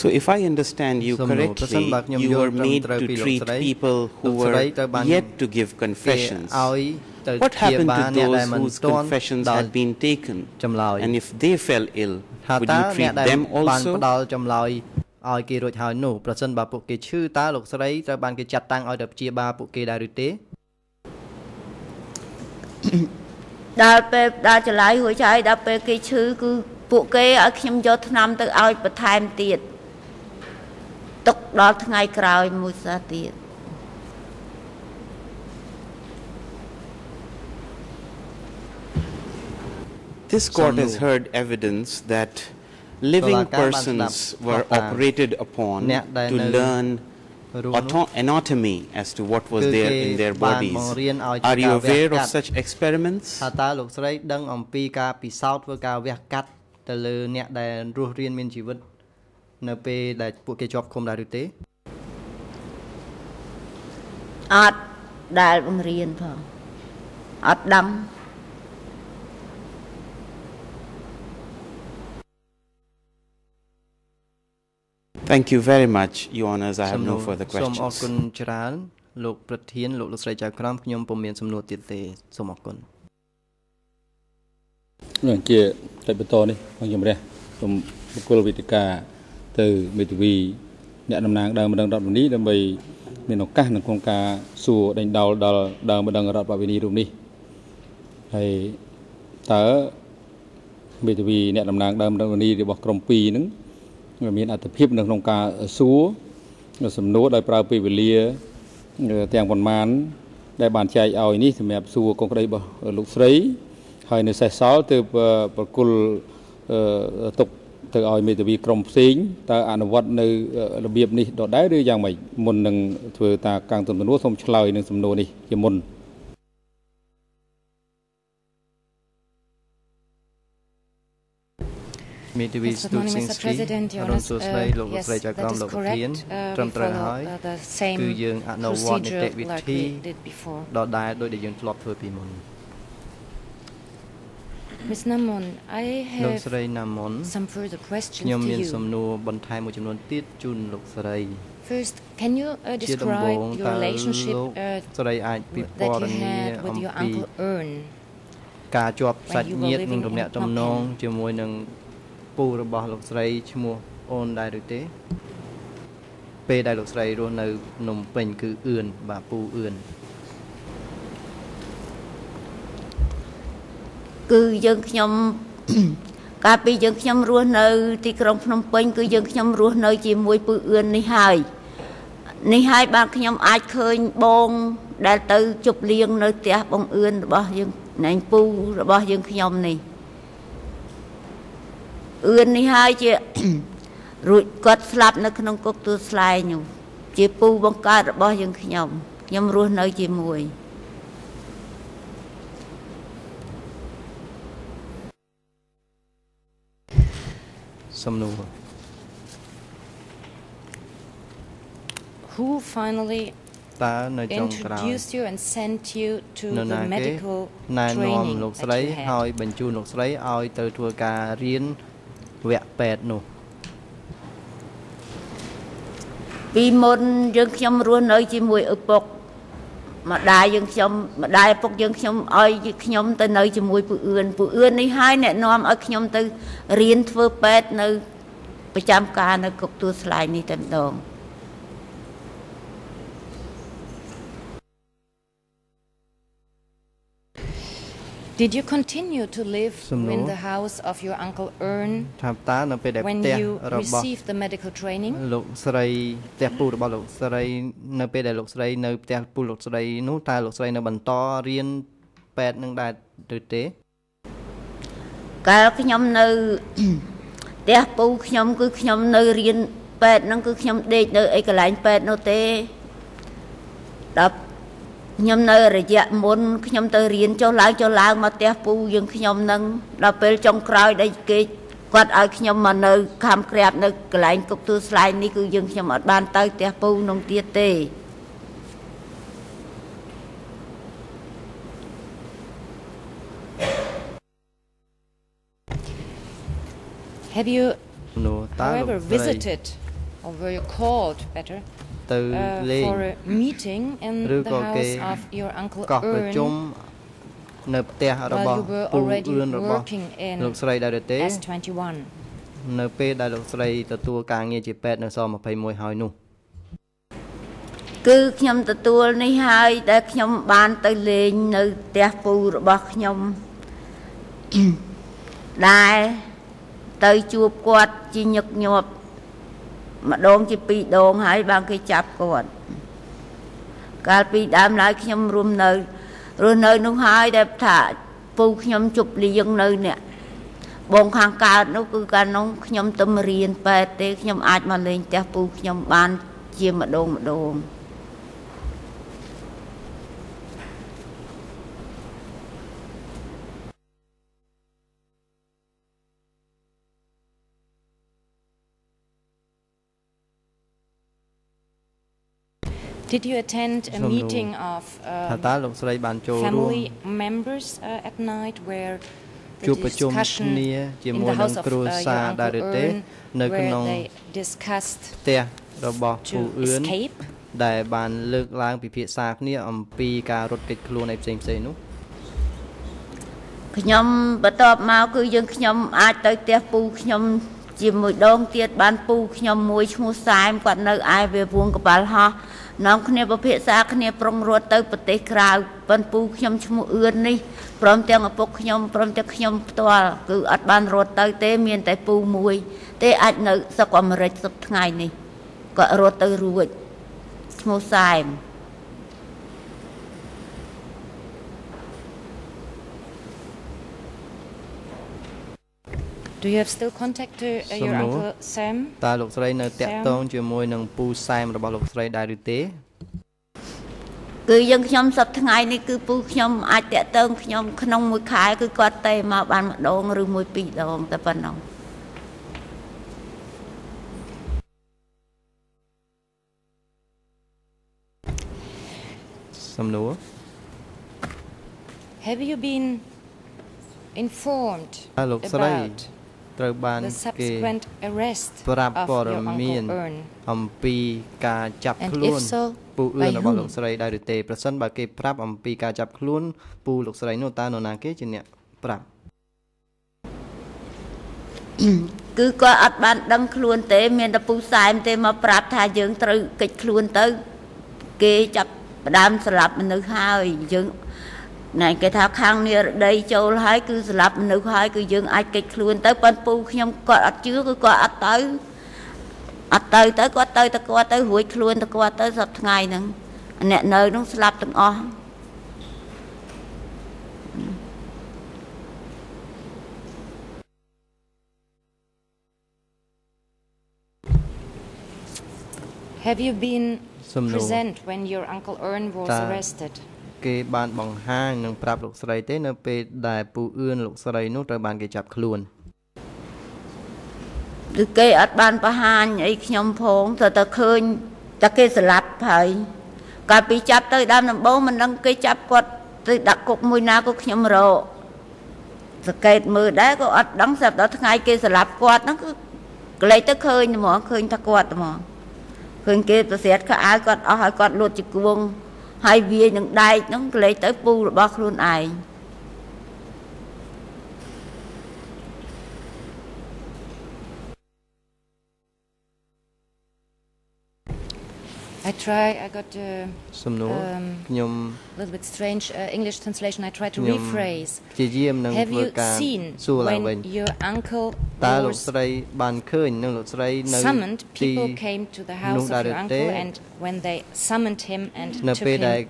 So if I understand you correctly, you were made to treat people who were yet to give confessions. What happened to those whose confessions had been taken? And if they fell ill, would you treat them also? ឲ្យគេរួចហើយនោះប្រសិនបើពួកគេឈឺតើលោកស្រីត្រូវបានគេចាត់តាំងឲ្យទៅព្យាបាលពួកគេដែរឬទេដល់ពេលដល់ចល័យរួចហើយដល់ពេលគេឈឺគឺពួកគេឲ្យខ្ញុំយកថ្នាំទៅឲ្យបន្ថែមទៀតទុកដល់ថ្ងៃក្រោយមួយសាទៀត This court has heard evidence that living persons were operated upon to learn anatomy as to what was there in their bodies. Are you aware of such experiments? តើលោកស្រីដឹងអំពីការពិសោធន៍ធ្វើការវះកាត់ទៅលើអ្នកដែលរស់រានមានជីវិតនៅពេលដែលពួកគេជាប់ឃុំដែរឬទេអត់ដែលបង្រៀនផងអត់ដឹង Thank you very much, Your Honors. I have no further questions. សូមអរគុណច្រើនលោកប្រធានលោកស្រីចៅក្រមខ្ញុំពុំមានសំណួរទៀតទេសូមអរគុណនឹងជាតែបន្តនេះខ្ញុំជំរះសូមបុគ្គលវិទ្យាទៅមេធាវីអ្នកតំណាងដើមម្ដងរដ្ឋវិនីដើម្បីមានឱកាសក្នុងការសួរដេញដោលដល់ដើមម្ដងរដ្ឋវិនីរូបនេះហើយតើមេធាវីអ្នកតំណាងដើមរដ្ឋវិនីរបស់ក្រុម2ហ្នឹង មានអត្ថភាពនៅក្នុងការសួរសំណួរដោយប្រើពេលវេលាទាំងប៉ុន្មានដែលបានចែកឲ្យនេះសម្រាប់សួរកងក្តីរបស់លោកស្រីហើយនៅសេសសល់ទើបប្រគល់ទុកទៅឲ្យមេធាវីក្រុមផ្សេងតើអនុវត្តនៅរបៀបនេះដដែលឬយ៉ាងម៉េចមុននឹងធ្វើតាកាំងទំនួលសូមឆ្លើយនឹងសំណួរនេះជាមុនមេធាវីស្ទូស៊ីងស្គីរំសួរស្ដីលោកស្រីចៅក្រមលោកប្រធានត្រឹមត្រូវហើយគឺយើងអនុវត្តនីតិវិធីដដែលដោយដែលយើងធ្លាប់ធ្វើពីមុន Ms. Namon, I have some further questions to you. ខ្ញុំមានសំណួរបន្ថែមមួយចំនួនទៀតជូនលោកស្រី First, can you describe your relationship that you had with your uncle Ern? ការជាប់សាច់ញាតិនិងទំនាក់ទំនងជាមួយនឹងពូរបស់លោកស្រីឈ្មោះអូនដែរឬទេពេលដែលលោកស្រីរស់នៅភ្នំពេញគឺអឿនបាទពូអឿនគឺយើងខ្ញុំ កាលពីយើងខ្ញុំរស់នៅទីក្រុងភ្នំពេញគឺយើងខ្ញុំរស់នៅជាមួយពូអឿននេះហើយបានខ្ញុំអាចឃើញបងដែលទៅជប់លៀងនៅផ្ទះបងអឿនរបស់យើងណែពូរបស់យើងខ្ញុំនេះអឿននេះហើយជា រួចគាត់ស្លាប់នៅក្នុងគុកទួលស្លែងនោះជាពូបង្កើតរបស់យើងខ្ញុំរស់នៅជាមួយសំណួរ Who finally introduced you and sent you to the medical training លោកស្រីហើយបញ្ជូនលោកស្រីឲ្យទៅធ្វើការរៀនវគ្គពេទ្យនោះពីមុនយើងខ្ញុំរស់នៅជាមួយឪពុកម្ដាយយើងខ្ញុំម្ដាយឪពុកយើងខ្ញុំឲ្យខ្ញុំទៅនៅជាមួយពូអឿននេះហើយអ្នកនាំឲ្យខ្ញុំទៅរៀនធ្វើពេទ្យនៅប្រចាំការនៅគុកទួលស្លែងនេះតែម្ដង Did you continue to live in the house of your uncle Ern when you received the medical training? លោកស្រីផ្ទះពូរបស់លោកស្រីនៅពេលដែលលោកស្រីនៅផ្ទះពូលោកស្រីនោះតើលោកស្រីនៅបន្តរៀនពេទ្យនឹងដែរឬទេកាលខ្ញុំនៅផ្ទះពូខ្ញុំគឺខ្ញុំនៅរៀនពេទ្យនឹងគឺខ្ញុំដេកនៅឯកន្លែងពេទ្យនោះទេដល់ ខ្ញុំនៅរយៈមុនខ្ញុំទៅរៀនចុះឡើងមកផ្ទះពូយើងខ្ញុំនឹងដល់ពេលចុងក្រោយដែលគេគាត់ឲ្យខ្ញុំមកនៅខំក្រាបនៅកន្លែងគុកទួលស្លែងនេះគឺយើងខ្ញុំអត់បានទៅផ្ទះពូនោះទៀតទេ Have you ever visited or were you called better for a meeting in the house of your uncle Ern while you were already working in S21 នៅពេលដែលលោកស្រីទទួលការងារជាពេទ្យនៅស21ហើយនោះគឺខ្ញុំទទួលនេះហើយដែលខ្ញុំបានទៅលេងនៅផ្ទះពូរបស់ខ្ញុំដែលទៅជួបគាត់ជាញឹកញាប់ម្ដងជា2ដងហើយបានគេចាប់គាត់កាលពីដើមឡើយខ្ញុំរស់នៅនោះហើយដែលថាពូខ្ញុំជប់លៀងនៅនេះបងខាងកើតនោះគឺកាលនោះខ្ញុំទៅរៀនពេទ្យទេខ្ញុំអាចមកលេងផ្ទះពូខ្ញុំបានជាម្ដង Did you attend a meeting of family members at night where the discussion in the house of your uncle Ern where they discussed to escape? ដែលបានលើកឡើងពិភាក្សាគ្នាអំពីការរត់គេចខ្លួនឯផ្សេងៗនោះខ្ញុំបន្ទាប់មកគឺយើងខ្ញុំអាចទៅផ្ទះពូខ្ញុំជាមួយដងទៀតបានពូខ្ញុំមួយឈ្មោះសែមគាត់នៅឯវាវងកប៉ាល់ហោះនាំគ្នាពិភាក្សាគ្នាប្រុងរត់ទៅប្រទេសក្រៅប៉ុនពូខ្ញុំឈ្មោះអឿននេះព្រមទាំងឪពុកខ្ញុំព្រមទាំងខ្ញុំផ្ទាល់គឺអត់បានរត់ទៅទេមានតែពូមួយទេអាចនៅស្រុកអាមេរិកសប្តាហ៍ថ្ងៃនេះគាត់រត់ទៅរួចឈ្មោះសែម Do you have still contact to your uncle Sam? តើលោកស្រីនៅតាក់ទងជាមួយនឹងពូសែមរបស់លោកស្រីដែរឬទេគឺយើងខ្ញុំសប្តាហ៍ថ្ងៃនេះគឺពូខ្ញុំអាចតាក់ទងខ្ញុំក្នុងមួយខែគឺគាត់តែមកបានម្ដងឬមួយពីរដងតែប៉ុណ្ណោះសំណួរ Have you been informed តើលោកស្រី ត្រូវបានគេប្រាប់ព័ត៌មានអំពីការចាប់ខ្លួនពូអឿនរបស់លោកស្រីដែរឬទេប្រសិនបើគេប្រាប់អំពីការចាប់ខ្លួនពូលោកស្រីនោះតើនរណាគេជាអ្នកប្រាប់គឺគាត់អត់បានដឹងខ្លួនទេមានតែពូសែមទេមកប្រាប់ថាយើងត្រូវកិច្ចខ្លួនទៅគេចាប់ផ្ដើមស្លាប់មនុស្សហើយយើង ណែគេថាខាងនេះរដីចូលហើយគឺស្លាប់មនុស្សហើយគឺយើងអាចកិច្ចខ្លួនទៅប៉ុន្តែពូខ្ញុំគាត់អត់ជឿគឺគាត់អត់ទៅគាត់ទៅរួចខ្លួនទៅគាត់ទៅសប្តាហ៍ថ្ងៃហ្នឹងអ្នកនៅនោះស្លាប់ទាំងអស់ Have you been present when your uncle Ern was arrested? គេបានបង្ហាញនឹងប្រាប់លោកស្រីទេនៅពេលដែលពូអឿនលោកស្រីនោះត្រូវបានគេចាប់ខ្លួន គឺគេអត់បានបង្ហាញអីខ្ញុំផងតែឃើញតែគេស្លាប់ហើយកាលពីចាប់ទៅដើមដំបូងមិនដឹងគេចាប់គាត់ទៅដាក់គុកមួយណាក៏ខ្ញុំរកសង្កេតមើលដែរក៏អត់ដឹងស្រាប់ដល់ថ្ងៃគេស្លាប់គាត់ហ្នឹងគឺក្លែកទៅឃើញហ្មងឃើញថាគាត់ហ្មងឃើញគេប្រសិទ្ធខោអាវគាត់អស់ហើយគាត់លួចជាគួង ហើយវានឹងដែកហ្នឹងក្លែកទៅពូរបស់ខ្លួនឯង I got a little bit strange English translation. I tried to rephrase. Have you seen when your uncle was summoned, people came to the house of your uncle, and when they summoned him and took him away?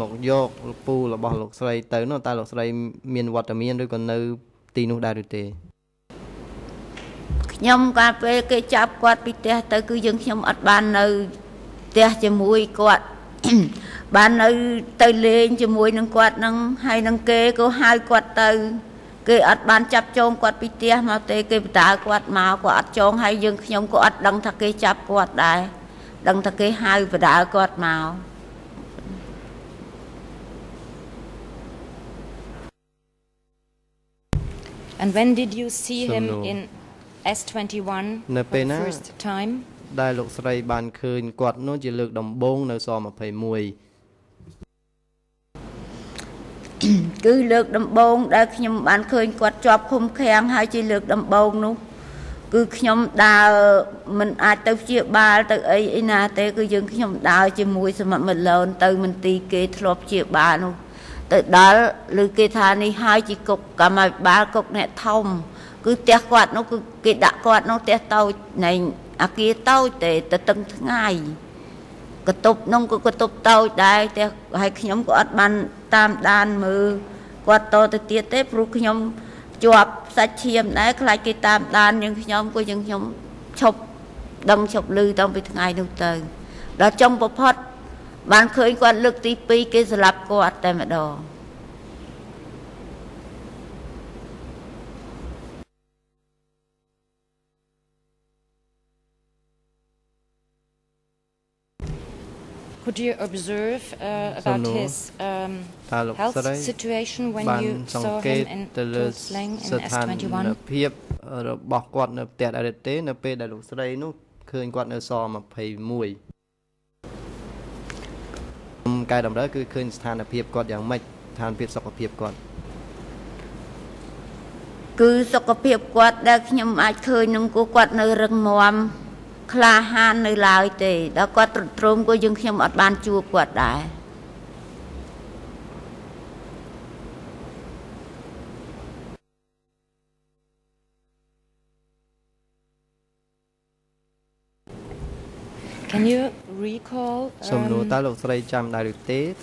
ខ្ញុំកាលពេលគេចាប់គាត់ពីផ្ទះទៅគឺយើងខ្ញុំអត់បាននៅផ្ទះជាមួយគាត់បាននៅទៅលេងជាមួយនឹងគាត់នឹងហើយនឹងគេក៏ហៅគាត់ទៅគេអត់បានចាប់ចងគាត់ពីផ្ទះមកទេគេបដើគាត់មកគាត់អត់ចងហើយយើងខ្ញុំក៏អត់ដឹងថាគេចាប់គាត់ដែរដឹងថាគេហៅបដើគាត់មក And when did you see him in S21 for the first time? ដែលលោកស្រីបានឃើញគាត់នោះជាលើកដំបូងនៅស21 គឺលើកដំបូងដែលខ្ញុំបានឃើញគាត់ជាប់ឃុំឃាំងហើយជាលើកដំបូងនោះគឺខ្ញុំដើរមិនអាចទៅព្យាបាលទៅអីណាទេគឺយើងខ្ញុំដើរជាមួយសមត្ថមលូនទៅមន្ទីរគេធ្លាប់ព្យាបាលនោះទៅដល់ឬគេថានេះហើយជាគុកកម្មាភិបាលគុកអ្នកធំគឺផ្ទះគាត់នោះគឺគេដាក់គាត់នោះផ្ទះតូចនៃអាគារតូចទេទៅតឹងថ្ងៃកតុបនោះក៏កតុបតូចដែរតែហើយខ្ញុំក៏អត់បានតាមដានមើលគាត់តទៅទៀតទេព្រោះខ្ញុំជាប់សាច់ឈាមដែរខ្លាចគេតាមដានយើងខ្ញុំក៏យើងខ្ញុំឈប់ដឹងឈប់លឺតាំងពីថ្ងៃនោះទៅដល់ចុងប្រផុតបានឃើញគាត់លើកទី2គេស្លាប់គាត់តែម្ដង Could you observe about his health situation when you saw him in Slang in S21? ភាពរបស់គាត់នៅផ្ទះដែរទេនៅពេលដែលលោកស្រីនោះឃើញគាត់នៅស21កែតម្រូវគឺឃើញស្ថានភាពគាត់យ៉ាងម៉េចស្ថានភាពសុខភាពគាត់គឺសុខភាពគាត់ដែលខ្ញុំអាចឃើញនឹងគាត់នៅរឹងមាំក្លាហាននៅឡើយទេដល់គាត់ទ្រង់ក៏យើងខ្ញុំអត់បានជួបគាត់ដែរ Can you recall សំណួរតើលោកស្រីចាំដែរឬទេថា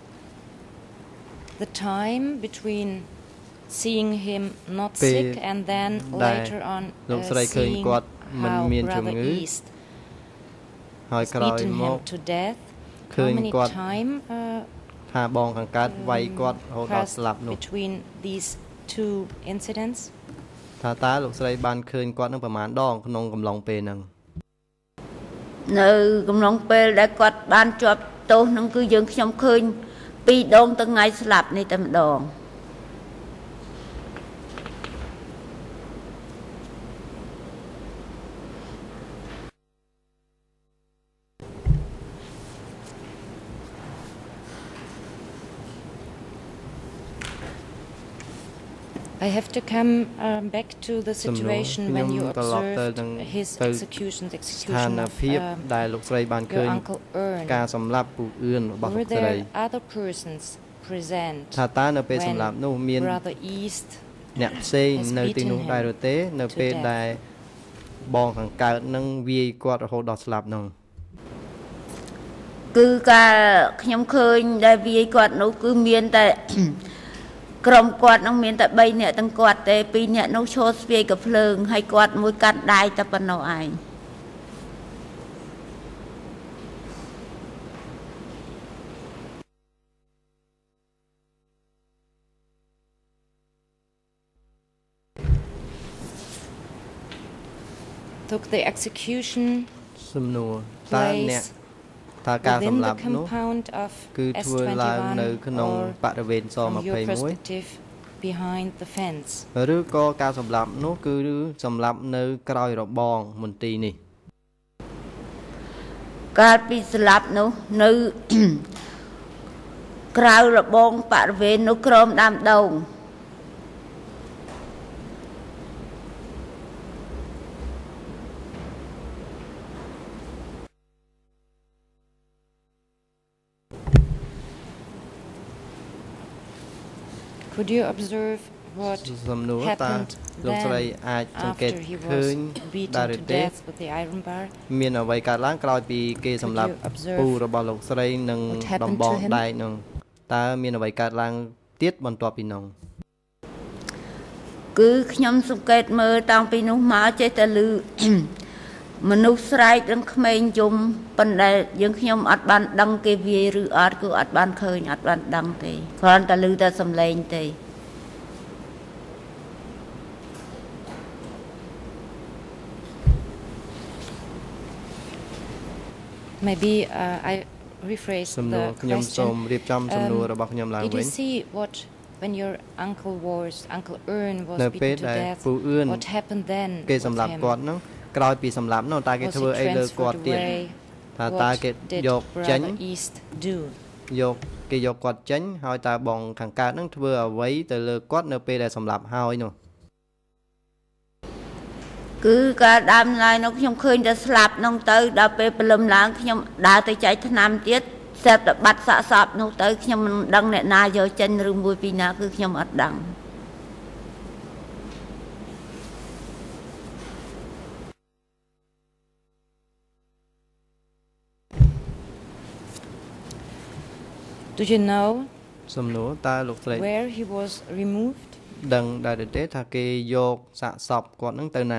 the time between seeing him not sick and then later on លោកស្រីឃើញគាត់មិនមានជំងឺហើយក្រោយមកឃើញគាត់ថាបងខាងកើតវាយគាត់រហូតដល់ស្លាប់នោះ between these two incidents ថាតើលោកស្រីបានឃើញគាត់នឹងប្រមាណដងក្នុងកំឡុងពេលហ្នឹងនៅកំឡុងពេលដែលគាត់បានជាប់ទោសហ្នឹងគឺយើងខ្ញុំឃើញ2ដងទៅថ្ងៃស្លាប់នេះតែម្ដង I have to come back to the situation when you observed his execution of your uncle Ern. Were there other persons present when Brother East អ្នកផ្សេងនៅទីនោះដែរឬទេនៅពេលដែលបងខាងកើតនឹងវាយគាត់រហូតដល់ស្លាប់នោះគឺការខ្ញុំឃើញដែលវាយគាត់នោះគឺមានតែ ក្រុមគាត់នឹងមានតែ3នាក់ទាំងគាត់ទេ2នាក់នោះឈរស្ពាយកាភ្លើងហើយគាត់មួយកាត់ដៃតែប៉ុណ្ណោះឯង Took the execution សំណួរតើអ្នកថាការសម្លាប់នោះគឺធ្វើឡើងនៅក្នុងបរិវេណស21 behind the fence ឬក៏ការសម្លាប់នោះគឺសម្លាប់នៅក្រោយរបងមន្ទីរនេះកាលពីស្លាប់នោះនៅ ក្រៅរបងបរិវេណនោះក្រោមដើមដូង Could you observe what happened then after he was beaten to death with the iron bar? មានអ្វីកើតឡើងក្រោយពីគេសម្លាប់ពូរបស់លោកស្រីនឹងដំបងដែកនឹងតើមានអ្វីកើតឡើងទៀតបន្ទាប់ពីនោះគឺខ្ញុំសង្កេតមើលតាំងពីនោះមកចេះតែលឺ មនុស្សស្រែកនឹងក្មេងយំប៉ុន្តែយើងខ្ញុំអត់បានដឹងគេវាយឬអត់គឺអត់បានឃើញអត់បានដឹងទេគ្រាន់តែឮតែសំឡេងទេ Maybe I rephrase the question. Did you see what when your Uncle Ern was beaten to death? What happened then with him? ក្រោយពីសម្លាប់នោះតើគេធ្វើអីលើគាត់ទៀតថាតើគេយកចេញយកគេយកគាត់ចេញហើយតើបងខាងកើតនឹងធ្វើអ្វីទៅលើគាត់នៅពេលដែលសម្លាប់ហើយនោះគឺការដើមឡើយនោះខ្ញុំឃើញតែស្លាប់នោះទៅដល់ពេលព្រលឹមឡើងខ្ញុំដើរទៅចែកថ្នាំទៀតស្រាប់តែបាត់សាកសពនោះទៅខ្ញុំមិនដឹងអ្នកណាយកចេញឬមួយពីណាគឺខ្ញុំអត់ដឹង Do you know សំណួរតើលោកស្រី where he was removed ដឹងដែរទេថាគេយកសាកសពគាត់នឹងទៅណា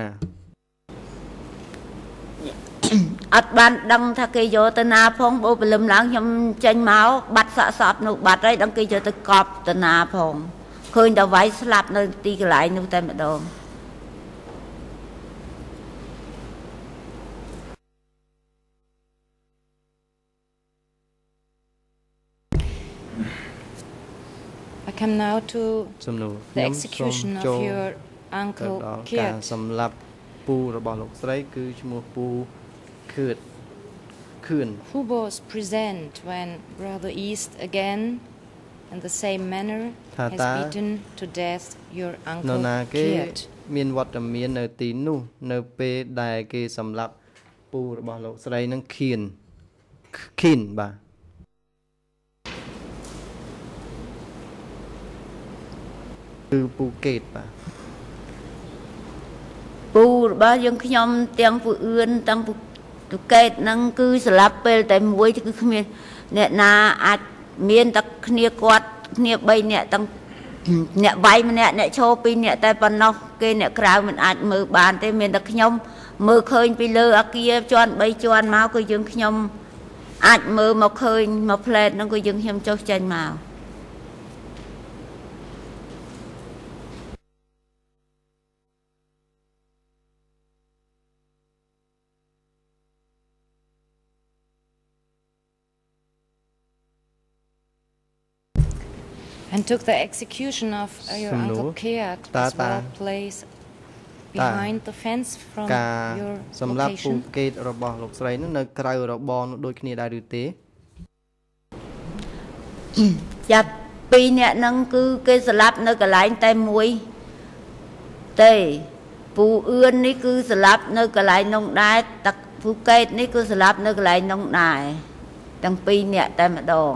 អត់បានដឹងថាគេយកទៅណាផងបើព្រលឹមឡើងខ្ញុំចេញមកបាត់សាកសពនោះបាត់ហើយដឹងគេយកទៅកប់ទៅណាផងឃើញតែវាយស្លាប់នៅទីកន្លែងនោះតែម្ដង I come now to the execution of your uncle Kiet សម្រាប់ពូរបស់លោកស្រីគឺឈ្មោះពូខឿន Who was present when Brother East again in the same manner has beaten to death your uncle Kiet មានវត្តមាននៅទីនោះនៅពេលដែលគេសម្លាប់ពូរបស់លោកស្រីនឹងខៀនបាទ គឺពូកេតបាទពូរបស់យើងខ្ញុំទាំងពូអឿនទាំងពូកេតហ្នឹងគឺស្លាប់ពេលតែមួយគឺគ្មានអ្នកណាអាចមានតែគ្នាគាត់គ្នា3នាក់ទាំងអ្នកវាយម្នាក់អ្នកឈរ2នាក់តែប៉ុណ្ណោះគេអ្នកក្រៅមិនអាចមើលបានទេមានតែខ្ញុំមើលឃើញពីលើអាគារជាន់3ជាន់មកគឺយើងខ្ញុំអាចមើលមកឃើញមកផ្លែតហ្នឹងគឺយើងខ្ញុំចុះចេញមក And took the execution of your uncle Kiat as well place behind the fence from your location សម្រាប់ពូកេតរបស់លោកស្រីនោះនៅក្រៅរបងនោះដូចគ្នាដែរឬទេចាប់2នាក់ហ្នឹងគឺគេស្លាប់នៅកន្លែងតែមួយទេពូអឿននេះគឺស្លាប់នៅកន្លែងនោះដែរតែពូកេតនេះគឺស្លាប់នៅកន្លែងនោះដែរទាំង2នាក់តែម្ដង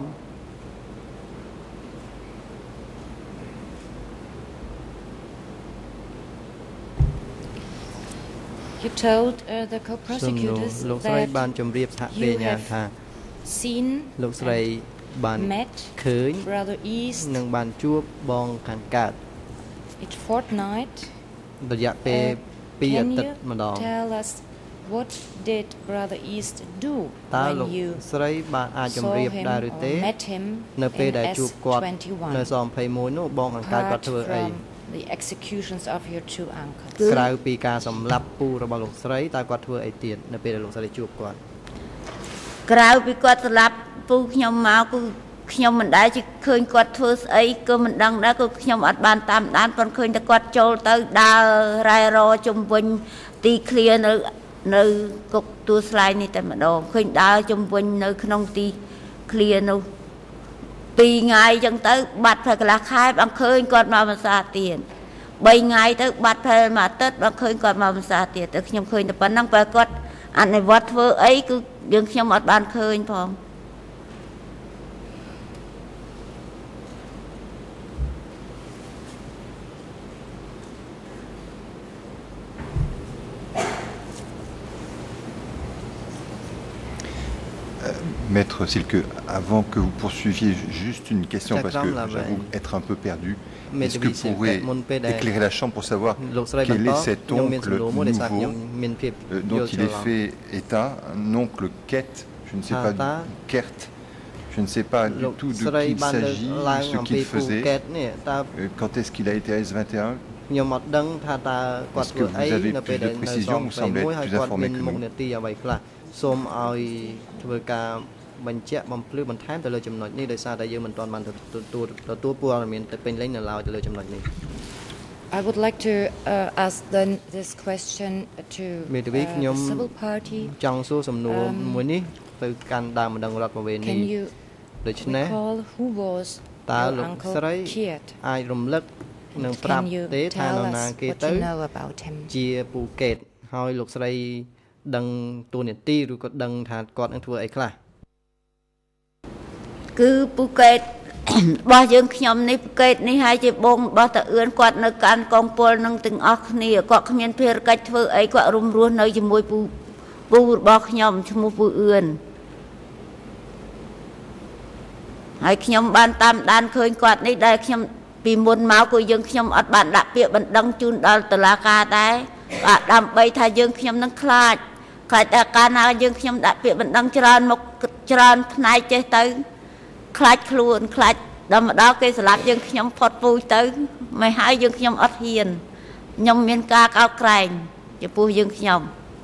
You told the co-prosecutors that you have seen and met Brother East នឹងបានជួបបងខាងកើត each fortnight រយៈពេល2អាទិត្យម្ដង Tell us what did Brother East do តើលោកស្រីបានអាចជម្រាបដែរឬទេនៅពេលដែលជួបគាត់នៅស21នោះបងខាងកើតគាត់ធ្វើអី The executions of your two uncles ក្រៅពីការសម្លាប់ពូរបស់លោកស្រីតើគាត់ធ្វើអីទៀតនៅពេលដែលលោកស្រីជួបគាត់ក្រៅពីគាត់សម្លាប់ពូខ្ញុំមកគឺខ្ញុំមិនដែលឃើញគាត់ធ្វើស្អីក៏មិនដឹងដែរគឺខ្ញុំអត់បានតាមដានប៉ុន្តែឃើញតែគាត់ចូលទៅដើររ៉ែរជុំវិញទីឃ្លានៅគុកទួលស្លែងនេះតែម្ដងឃើញដើរជុំវិញនៅក្នុងទីឃ្លានោះ 2 ថ្ងៃអញ្ចឹងទៅបាត់ប្រហែលកន្លះខែបានឃើញគាត់មកភាសាទៀត3 ថ្ងៃទៅបាត់ប្រហែលមួយអាទិត្យបានឃើញគាត់មកភាសាទៀតតែខ្ញុំឃើញតែប៉ុណ្ណឹងបើគាត់អនុវត្តធ្វើអីគឺយើងខ្ញុំអត់បានឃើញផង Maître Silke, avant que vous poursuiviez, juste une question parce que j'avoue être un peu perdu. Est-ce que vous pourrez éclairer la chambre pour savoir quel est cet oncle nouveau dont il est fait état, un oncle Ket, je ne sais pas Kert, je ne sais pas du tout de qui il s'agit, ce qu'il faisait, quand est-ce qu'il a été à S21. Est-ce que vous avez plus de précisions, vous semblez être plus informé que nous. សូមឲ្យធ្វើការបញ្ជាក់បំភ្លឺបន្ថែមទៅលើចំណុចនេះដោយសារតែយើងមិនទាន់បានទទួលព័ត៌មានទៅពេញលេញនៅឡើយទៅលើចំណុចនេះ I would like to ask this question to the civil party. ចង់សួរសំណួរមួយនេះទៅកាន់ដើមបណ្ដឹងរដ្ឋបវេនី Can you ដូច្នេះ recall who was តើ your លោក uncle ស្រី Kiet? អាចរំលឹកនិងប្រាប់ Can you ទេថាន tell រណា us គេ what ទៅ you know about him? ជាពូកេតហើយលោកស្រីដឹងតួនាទីឬក៏ដឹងថាគាត់នឹងធ្វើអីខ្លះគឺពូកេត របស់យើងខ្ញុំនេះពូកេតនេះហើយជាបងរបស់តាអឿនគាត់នៅកាន់កងពលនឹងទាំងអស់គ្នាគាត់គ្មានភារកិច្ចធ្វើអីគាត់រួមរស់នៅជាមួយពូរបស់ខ្ញុំឈ្មោះពូអឿនហើយខ្ញុំបានតាមដានឃើញគាត់នេះដែលខ្ញុំពីមុនមកគឺយើងខ្ញុំអត់បានដាក់ពាក្យបណ្ដឹងជូនដល់តុលាការដែរបាទដើម្បីថាយើងខ្ញុំនឹងខ្លាចតែកាលណាយើងខ្ញុំដាក់ពាក្យបណ្ដឹងច្រើនមកច្រើនផ្នែកចេះទៅខ្លាចខ្លួនខ្លាចដល់ម្ដងគេស្លាប់យើងខ្ញុំផុតពូជទៅមិនហើយយើងខ្ញុំអត់ហ៊ានខ្ញុំមានការកោតក្រែងចំពោះយើងខ្ញុំ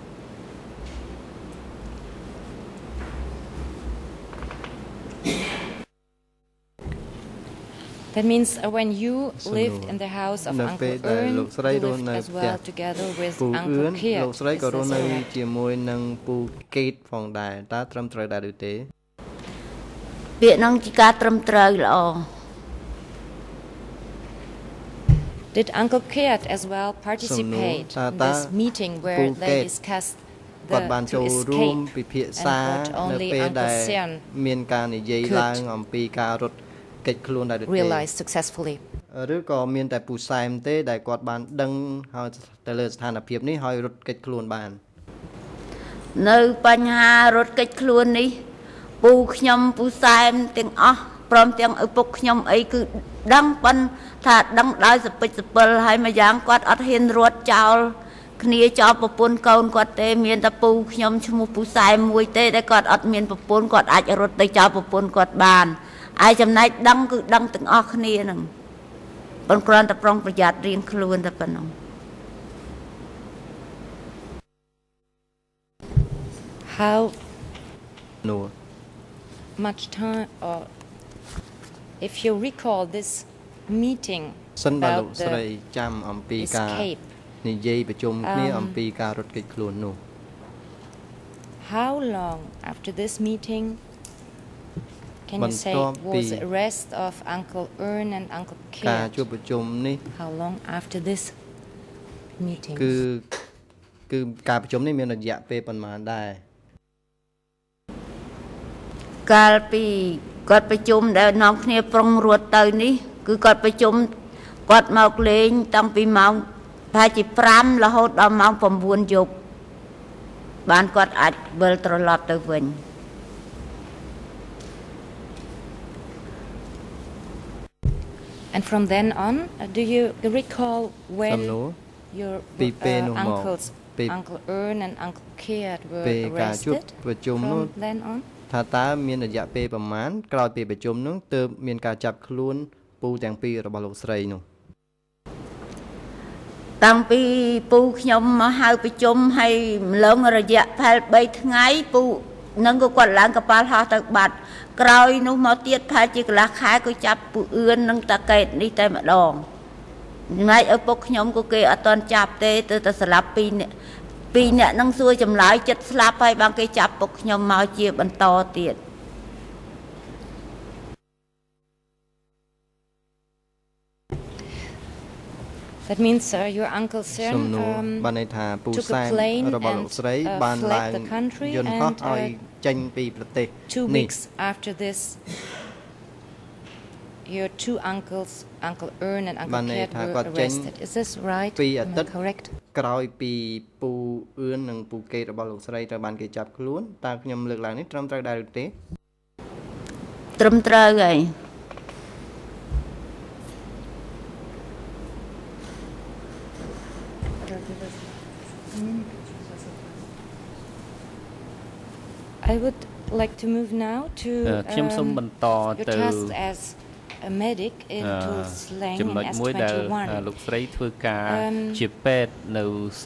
That means when you lived in the house of Uncle Ern, you lived as well together with Uncle Kiet. លោកស្រីក៏រស់នៅជាមួយនឹងពូកេតផងដែរតើត្រឹមត្រូវដែរឬទេពាក្យហ្នឹងជាការត្រឹមត្រូវល្អ Did Uncle Kiet as well participate in this meeting where they discussed to escape and what only Uncle Sian មានការនិយាយឡើងអំពីការរត់គេចខ្លួនដែរឬទេ realized successfully ឬក៏មានតែពូសែមទេដែលគាត់បានដឹងហើយទៅលើស្ថានភាពនេះហើយរត់គេចខ្លួនបាននៅបញ្ហារត់គេចខ្លួននេះពូខ្ញុំពូសែមទាំងអស់ព្រមទាំងឪពុកខ្ញុំអីគឺដឹងប៉ុន្តែដឹងដោយសពិចសពិលហើយមួយយ៉ាងគាត់អត់ហ៊ានរត់ចោលគ្នាចោលប្រពន្ធកូនគាត់ទេមានតែពូខ្ញុំឈ្មោះពូសែមមួយទេដែលគាត់អត់មានប្រពន្ធគាត់អាចរត់ទៅចោលប្រពន្ធគាត់បាន ai trong này đăng cứ đăng từng óc kia nè, bọn con tập trongประหยัด riêng luôn tập bên ông. How much time, or if you recall this meeting about the escape, how long after this meeting? Can you say was the arrest of Uncle Ern and Uncle Kiet? How long after this meeting? គឺការប្រជុំនេះមានរយៈពេលប៉ុន្មានដែរកាលពីគាត់ប្រជុំដែលនាំគ្នាប្រុងរត់ទៅនេះគឺគាត់ប្រជុំគាត់មកលេងតាំងពីម៉ោងប្រហែលជា 5 រហូតដល់ម៉ោង 9 យប់បានគាត់អាចវិលត្រឡប់ទៅវិញ And from then on, do you recall when your uncles, Uncle Ern and Uncle Kiet were arrested? From then on? ថាតើមានរយៈពេលប្រមាណក្រោយពីប្រជុំនោះទើបមានការចាប់ខ្លួនពូទាំងពីររបស់លោកស្រីនោះតាំងពីពូខ្ញុំមកហៅប្រជុំហើយម្លងរយៈផល 3 ថ្ងៃពូនឹងក៏គាត់ឡើងកប៉ាល់ហោះទៅបាត់ក្រោយនោះមកទៀតផែជាកន្លះខែក៏ចាប់ពូអឿននឹងតាកេតនេះតែម្ដងថ្ងៃឪពុកខ្ញុំក៏គេអត់តន់ចាប់ទេទៅតែស្លាប់2នាក់នឹងសួរចម្លើយចិត្តស្លាប់ហើយបានគេចាប់ពុកខ្ញុំមកជាបន្តទៀត That means your Uncle Sian took a plane and fled the country and 2 weeks after this your two uncles, Uncle Ern and Uncle Kiet, were arrested. Is this right? Am I correct? ក្រោយពីពូអឿននិងពូកេតរបស់លោកស្រីត្រូវបានគេចាប់ខ្លួនតើខ្ញុំលើកឡើងនេះត្រឹមត្រូវដែរឬទេត្រឹមត្រូវហើយ I would like to move now to your task as a medic into slang in S21. លោកស្រីធ្វើការជាពេទ្យនៅស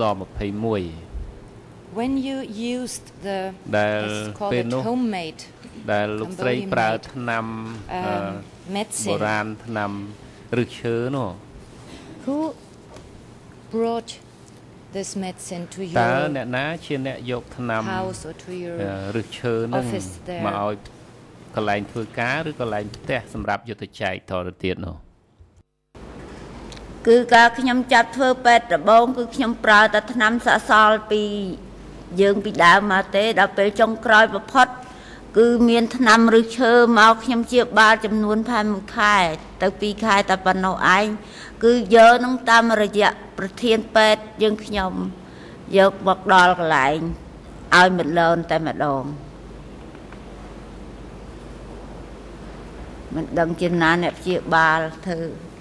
21 When you used the called it homemade ដែលលោកស្រីប្រើថ្នាំបុរាណថ្នាំឫសឈើនោះ Who brought this medicine to your house or to your office there កន្លែងធ្វើការឬកន្លែងផ្ទះសម្រាប់យុទ្ធចែកតទៅទៀតនោះគឺការខ្ញុំចាប់ធ្វើពេទ្យដំបូងគឺខ្ញុំប្រើតែថ្នាំសសល់ពីយើងពីដើមមកទេដល់ពេលចុងក្រោយបំផុតគឺមានថ្នាំឬឈើមកខ្ញុំជាបាលចំនួន1 ខែទៅ2 ខែតែប៉ុណ្ណោះឯងគឺយកនឹងតាមរយៈប្រធានពេទ្យយើងខ្ញុំយកមកដល់កន្លែងឲ្យមិត្តលនតែម្ដងមិនដឹងជាណាអ្នកព្យាបាលធ្វើ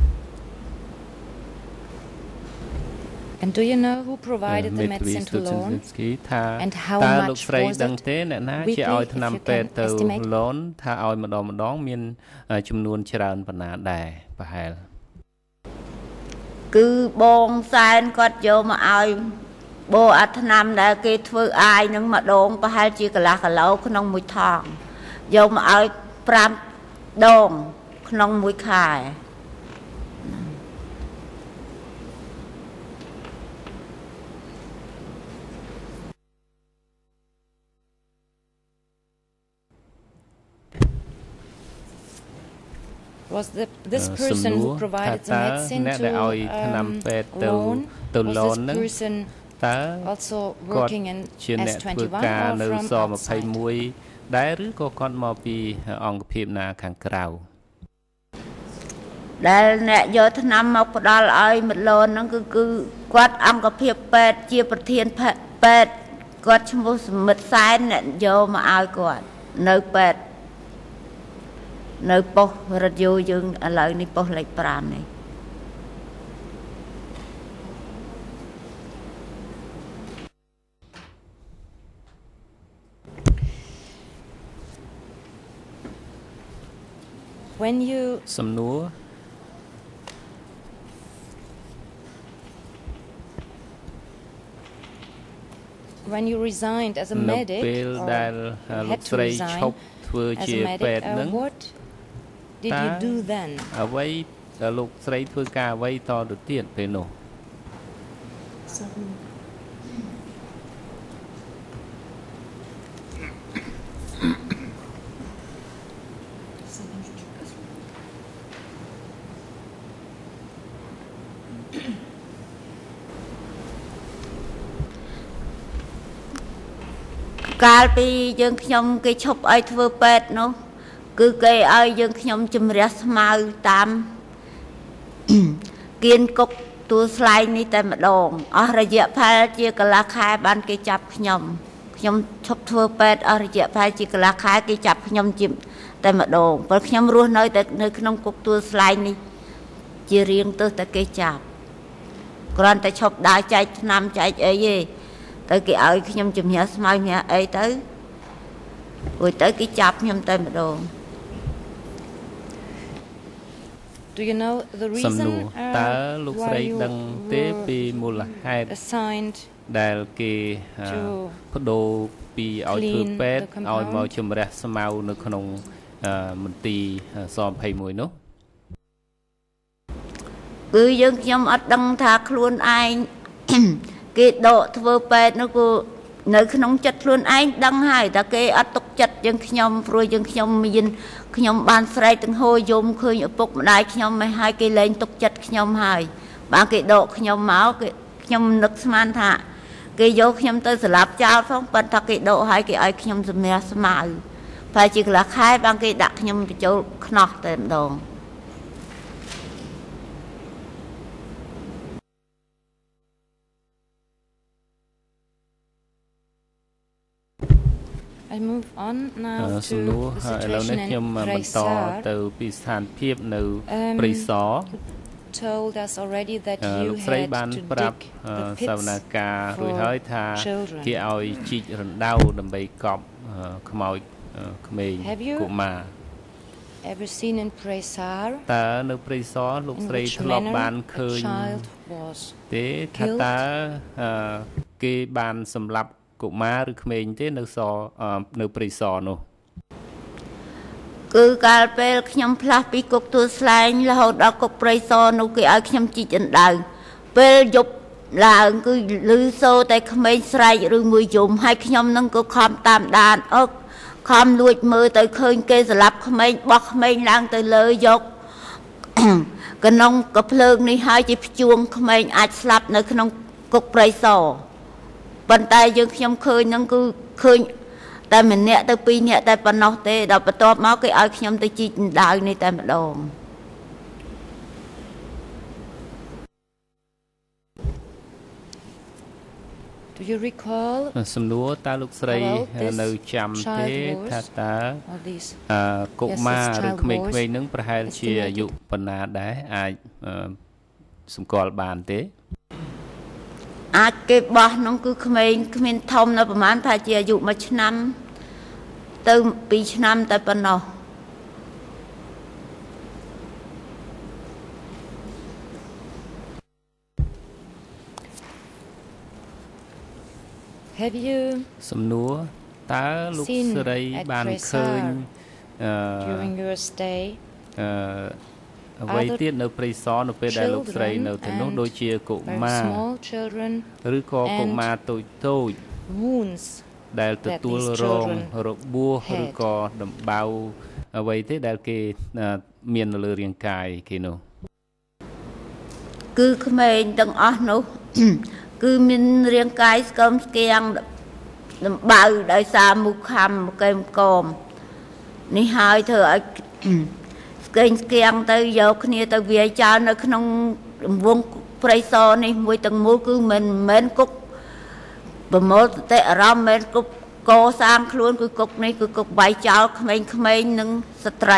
And do you know who provided the medicine to Lorne? And how much was it? អ្នកណាជាឲ្យថ្នាំពេទ្យទៅ Lorne ថាឲ្យម្ដងមានចំនួនច្រើនប៉ុណ្ណាដែរប្រហែលគឺបងសែនគាត់យកមកឲ្យបោអាថ្នាំដែលគេធ្វើអាយនឹងម្ដងប្រហែលជាកន្លះគីឡូក្នុងមួយថងយកមកឲ្យ5 ដងក្នុងមួយខែ Was this person who provided the medicine to Lorne? Was this person also working in S21 or from outside? ដែរឬក៏គាត់មកពីអង្គភាពណាខាងក្រៅដែលអ្នកយកថ្នាំមកផ្ដល់ឲ្យមិត្តលនហ្នឹងគឺគាត់អង្គភាពពេទ្យជាប្រធានពេទ្យគាត់ឈ្មោះសមិទ្ធសែនអ្នកយកមកឲ្យគាត់នៅពេទ្យនៅប៉ុស្តិ៍រថយន្តយើងឥឡូវនេះប៉ុស្តិ៍លេខ5នេះ When you សំណួរ when you resigned as a medic or had to resign as a medic, what did you do then? អ្វីលោកស្រីធ្វើការអ្វីតទៅទៀតពេលនោះកាលពីយើងខ្ញុំគេឈប់ឲ្យធ្វើពេទ្យនោះគឺគេឲ្យយើងខ្ញុំជំរះស្មៅតាមគៀនគុកទួលស្លែងនេះតែម្ដងអស់រយៈផលជាកន្លះខែបានគេចាប់ខ្ញុំឈប់ធ្វើពេទ្យអស់រយៈផលជាកន្លះខែគេចាប់ខ្ញុំជាតែម្ដងព្រោះខ្ញុំរស់នៅតែនៅក្នុងគុកទួលស្លែងនេះជារៀងទៅតែគេចាប់គ្រាន់តែឈប់ដើរចែកថ្នាំចែកអីទេទៅគេឲ្យខ្ញុំជំនះស្មៅញ៉ាអីទៅរួចទៅគេចាប់ខ្ញុំតែម្ដង Do you know the reason តើលោកស្រីដឹងទេពីមូលហេតុដែលគេបដូរពីឲ្យធ្វើពេទ្យឲ្យមកជំរះស្មៅនៅក្នុងមន្ទីរស-21នោះគឺយើងខ្ញុំអត់ដឹងថាខ្លួនឯង គេដកធ្វើពេទ្យនោះគឺនៅក្នុងចិត្តខ្លួនឯងដឹងហើយតែគេអត់ទុកចិត្តយើងខ្ញុំព្រោះយើងខ្ញុំមានខ្ញុំបានស្រែកទាំងហូរយំឃើញឪពុកម្ដាយខ្ញុំមិនហើយគេលែងទុកចិត្តខ្ញុំហើយបានគេដកខ្ញុំមកខ្ញុំនឹកស្មានថាគេយកខ្ញុំទៅស្លាប់ចោលផងប៉ុន្តែគេដកហើយគេឲ្យខ្ញុំសម្រាស្មៅប្រហែលជាកន្លះខែបានគេដាក់ខ្ញុំបញ្ចូលខ្នោះតែម្ដង I move on now to the situation in Preysar. Told us already that you had to dig the pits for children. Have you ever seen in Preysar in which manner a child was killed? កុមារឬក្មេងទេនៅព្រៃសរនោះគឺកាលពេលខ្ញុំផ្លាស់ពីគុកទួលស្លែងរហូតដល់គុកព្រៃសរនោះគេឲ្យខ្ញុំជីកអណ្ដៅពេលយប់ là cứ lư xô tay Khmer sài rồi mùi dùm hai nhom nâng có khom tam đàn ốc khom lùi mơ tới khơi kê sờ lạp Khmer bọc Khmer lang tới lời dọc cái nông cặp lương này hai chỉ chuông Khmer ai slap nơi cái nông cục bray sò bàn tay dương nhom khơi nâng cứ khơi tại mình nè tới pi nè tại bàn nóc tê đập bờ to máu cái ai nhom tới chi đào này tại mặt đòn. Do you recall សំណួរតើលោកស្រីនៅចាំទេថាតើកុមារឬក្មេងៗនឹងប្រហែលជាអាយុប៉ុណ្ណាដែរអាចសម្គាល់បានទេអាចគេបោះនោះគឺក្មេងគ្មានធំនៅប្រហែលថាជាអាយុ1ឆ្នាំទៅ2ឆ្នាំតែប៉ុណ្ណោះសំណួរតើលោកស្រីបានឃើញអ្វីទៀតនៅព្រៃសរនៅពេលដែលលោកស្រីនៅទីនោះដូចជាកុមារឬក៏កុមារតូចដែលទទួលរងរបួសឬក៏ដំបៅអ្វីទេដែលគេមាននៅលើរាងកាយគេនោះគឺក្មេងទាំងអស់នោះគឺមានរាងកាយស្គមស្គាំងដំបៅដោយសារមូខំកែមកមនេះហើយធ្វើឲ្យស្កេងស្គាំងទៅយកគ្នាទៅវាយចោលនៅក្នុងវងព្រៃសរនេះមួយទាំងមូលគឺមិនមែនគុកប្រមូលតែអារម្មណ៍មិនគុកកសាងខ្លួនគឺគុកនេះគឺគុកវាយចោលក្មេងៗនិងស្ត្រី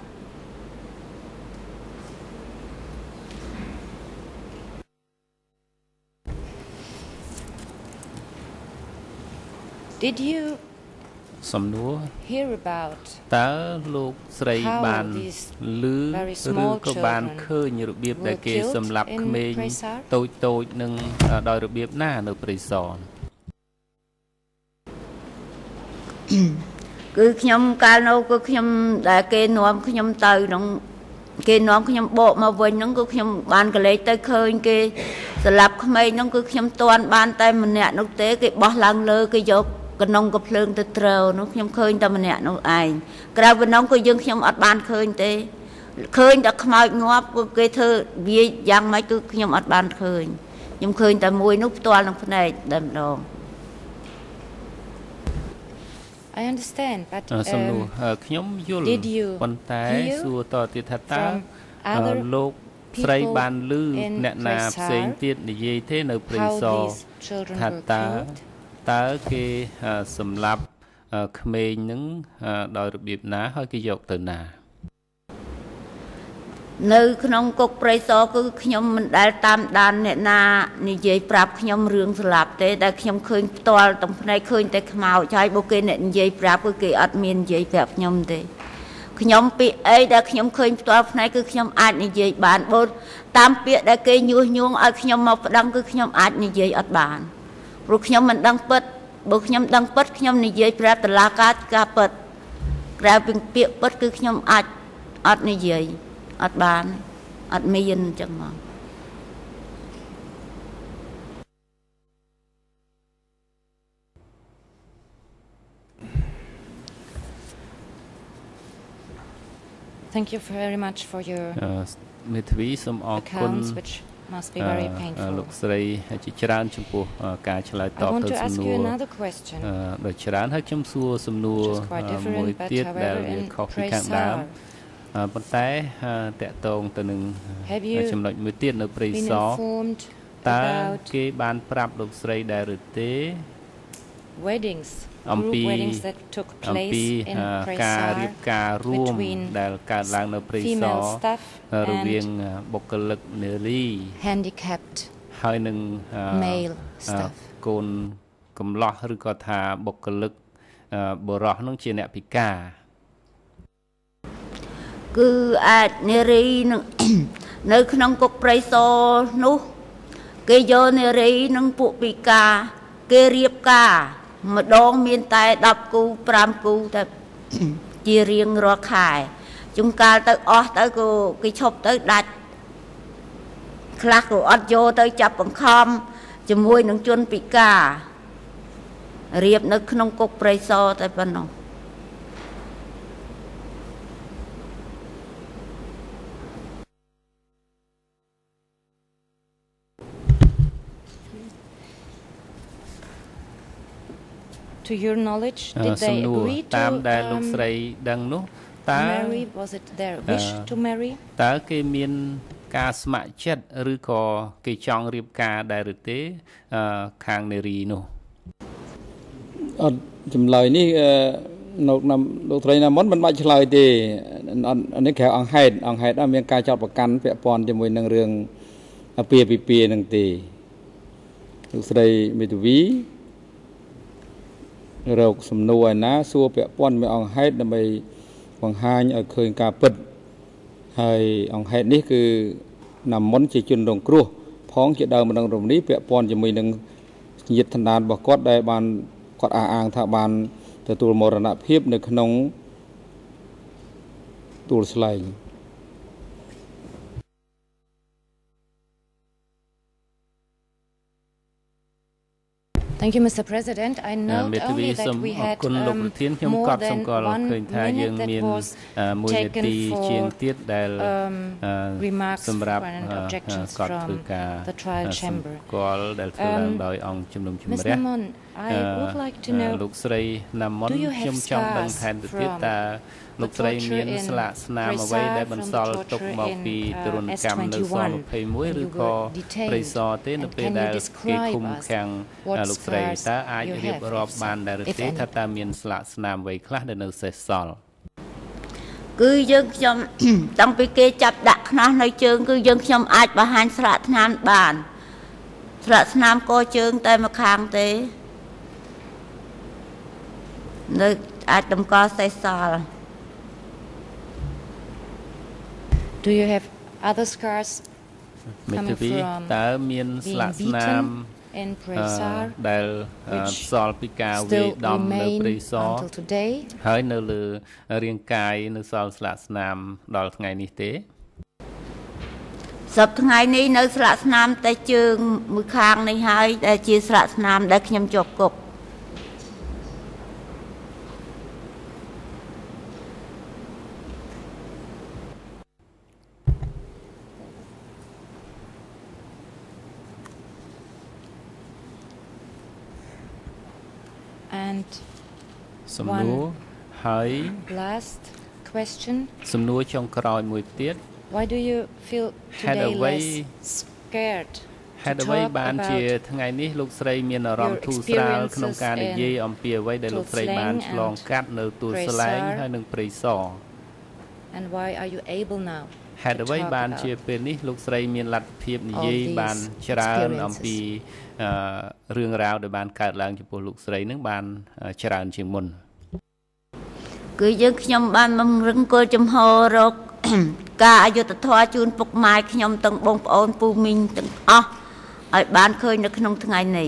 Did you សំណួរ hear about តើលោកស្រីបានឮឬក៏បានឃើញរបៀបដែលគេសម្លាប់ក្មេងតូចនឹងដោយរបៀបណានៅព្រៃសរគឺខ្ញុំកាលនោះគឺខ្ញុំដែលគេនាំខ្ញុំទៅក្នុងគេនាំខ្ញុំបកមកវិញហ្នឹងគឺខ្ញុំបានកលេចទៅឃើញគេសម្លាប់ក្មេងហ្នឹងគឺខ្ញុំទាន់បានតែម្នាក់នោះទេគេបោះឡើងលើគេយកកណ្ដុងកភ្លើងទៅត្រូវនោះខ្ញុំឃើញតែម្នាក់នោះឯងក្រៅពីនោះគឺយើងខ្ញុំអត់បានឃើញទេឃើញតែខ្មោចងាប់គេធ្វើវាយ៉ាងម៉េចគឺខ្ញុំអត់បានឃើញខ្ញុំឃើញតែមួយនោះផ្ទាល់នឹងភ្នែកតែម្ដង I understand but សំណួរខ្ញុំយល់ប៉ុន្តែសួរតទៀតថាតើលោកស្រីបានឮអ្នកណាផ្សេងទៀតនិយាយទេនៅព្រៃសរថាតើគេសម្លាប់ក្មេងនឹងដោយរបៀបណាហើយគេយកទៅណានៅក្នុងគុកព្រៃសរគឺខ្ញុំមិនដែលតាមដានអ្នកណានិយាយប្រាប់ខ្ញុំរឿងស្លាប់ទេតែខ្ញុំឃើញផ្ទាល់តំផ្នែកឃើញតែខ្មោចហើយបើគេអ្នកនិយាយប្រាប់គឺគេអត់មាននិយាយប្រាប់ខ្ញុំទេខ្ញុំពាក្យអីដែលខ្ញុំឃើញផ្ទាល់ផ្នែកគឺខ្ញុំអាចនិយាយបានបើតាមពាក្យដែលគេញុះញង់ឲ្យខ្ញុំមកប្តឹងគឺខ្ញុំអាចនិយាយអត់បានព្រោះខ្ញុំមិនដឹងពិតបើខ្ញុំដឹងពិតខ្ញុំនិយាយប្រាប់តុលាការការពិតក្រៅពីពាក្យពិតគឺខ្ញុំអាចអត់និយាយអត់បានអត់មានអញ្ចឹងមក Thank you very much for your មេធាវីសូមអរគុណ which must be very painful លោកស្រីជាច្រើនចំពោះការឆ្លើយតបទៅសំណួរដ៏ច្រើនហើយខ្ញុំសួរសំណួរមួយទៀតដែលវាខុសពីខាងដើមប៉ុន្តែតកតងទៅនឹងចំណុចមួយទៀតនៅព្រៃសរតើគេបានប្រាប់លោកស្រីដែរឬទេ weddings អំពី weddings that took place in ការរៀបការរួមដែលកើតឡើងនៅព្រៃសររវាងបុគ្គលិកនារី handicapped ហើយនឹង male staff កូនកំឡោះឬក៏ថាបុគ្គលិកបុរសនឹងជាអ្នកពិការគឺអាចនារីនឹង នៅក្នុងគុកព្រៃសរនោះគេយកនារីនឹងពួកពិការគេរៀបការម្ដងមានតែ10គូ5គូតែជារៀងរាល់ខែជួនកាលទៅអស់ទៅក៏គេឈប់ទៅដាច់ខ្លះក៏អត់យកទៅចាប់បង្ខំជាមួយនឹងជនពិការរៀបនៅក្នុងគុកព្រៃសរតែប៉ុណ្ណោះ To your knowledge, did they agree to marry? Was it their wish to marry? តើគេមានការស្ម័គ្រចិត្តឬក៏គេចង់រៀបការដែរឬទេខាងនារីនោះអត់ចម្លើយនេះលោកត្រីណាមុនមិនបាច់ឆ្លើយទេនេះក្រៅអង្គហេតុមានការចោទប្រកាន់ពាក់ព័ន្ធជាមួយនឹងរឿងអាពាហ៍ពិពាហ៍នឹងទេលោកស្រីមេធាវីរកសំណួរឯណាសួរពាក់ព័ន្ធមួយអង្គហេតុដើម្បីបង្ហាញឲ្យឃើញការពិតហើយអង្គហេតុនេះគឺណាមុនជាជនរងគ្រោះផងជាដើមម្ដងរំនេះពាក់ព័ន្ធជាមួយនឹងញាតិឋានរបស់គាត់ដែលបានគាត់អះអាងថាបានទទួលមរណភាពនៅក្នុងទួលស្លែង Thank you, Mr. President. I know only that we had more than 1 minute that was taken for remarks and objections from the trial chamber. Ms. Namon, I would like to know, do you have scars from លោកស្រីមានស្លាកស្នាមអ្វីដែលបន្សល់ទុកមកពីទរណកម្មនៅស21ឬក៏ព្រៃសរទេនៅពេលដែលគេឃុំឃាំងលោកស្រីតើអាចរៀបរាប់បានដែរឬទេថាតើមានស្លាកស្នាមអ្វីខ្លះដែលនៅសេសសល់គឺយើងខ្ញុំតាំងពីគេចាប់ដាក់ខ្នោះនៅជើងគឺយើងខ្ញុំអាចបង្ហាញស្លាកស្នាមបានស្លាកស្នាមកជើងតែម្ខាងទេនៅអាចតម្កល់សេសសល់ Do you have other scars coming from តើមានស្លាកស្នាម in Prasar ដែលសល់ពីការវាយដំនៅព្រៃសរហើយនៅលើរាងកាយនៅសល់ស្លាកស្នាមដល់ថ្ងៃនេះទេសប្តាហ៍ថ្ងៃនេះនៅស្លាកស្នាមតែជើងមួយខាងនេះហើយដែលជាស្លាកស្នាមដែលខ្ញុំជាប់គុក And last question. Why do you feel today less scared to talk about your experience and why are you able now? ហេតុអ្វីបានជាពេលនេះលោកស្រីមានលទ្ធភាពនិយាយបានច្រើនអំពីរឿងរ៉ាវដែលបានកើតឡើងចំពោះលោកស្រីនឹងបានច្រើនជាងមុនគឺយើងខ្ញុំបានបង្រឹងគោលចំហរកការអយុត្តិធម៌ជូនពុកម៉ែខ្ញុំទាំងបងប្អូនពូមីងទាំងអស់ឲ្យបានឃើញនៅក្នុងថ្ងៃនេះ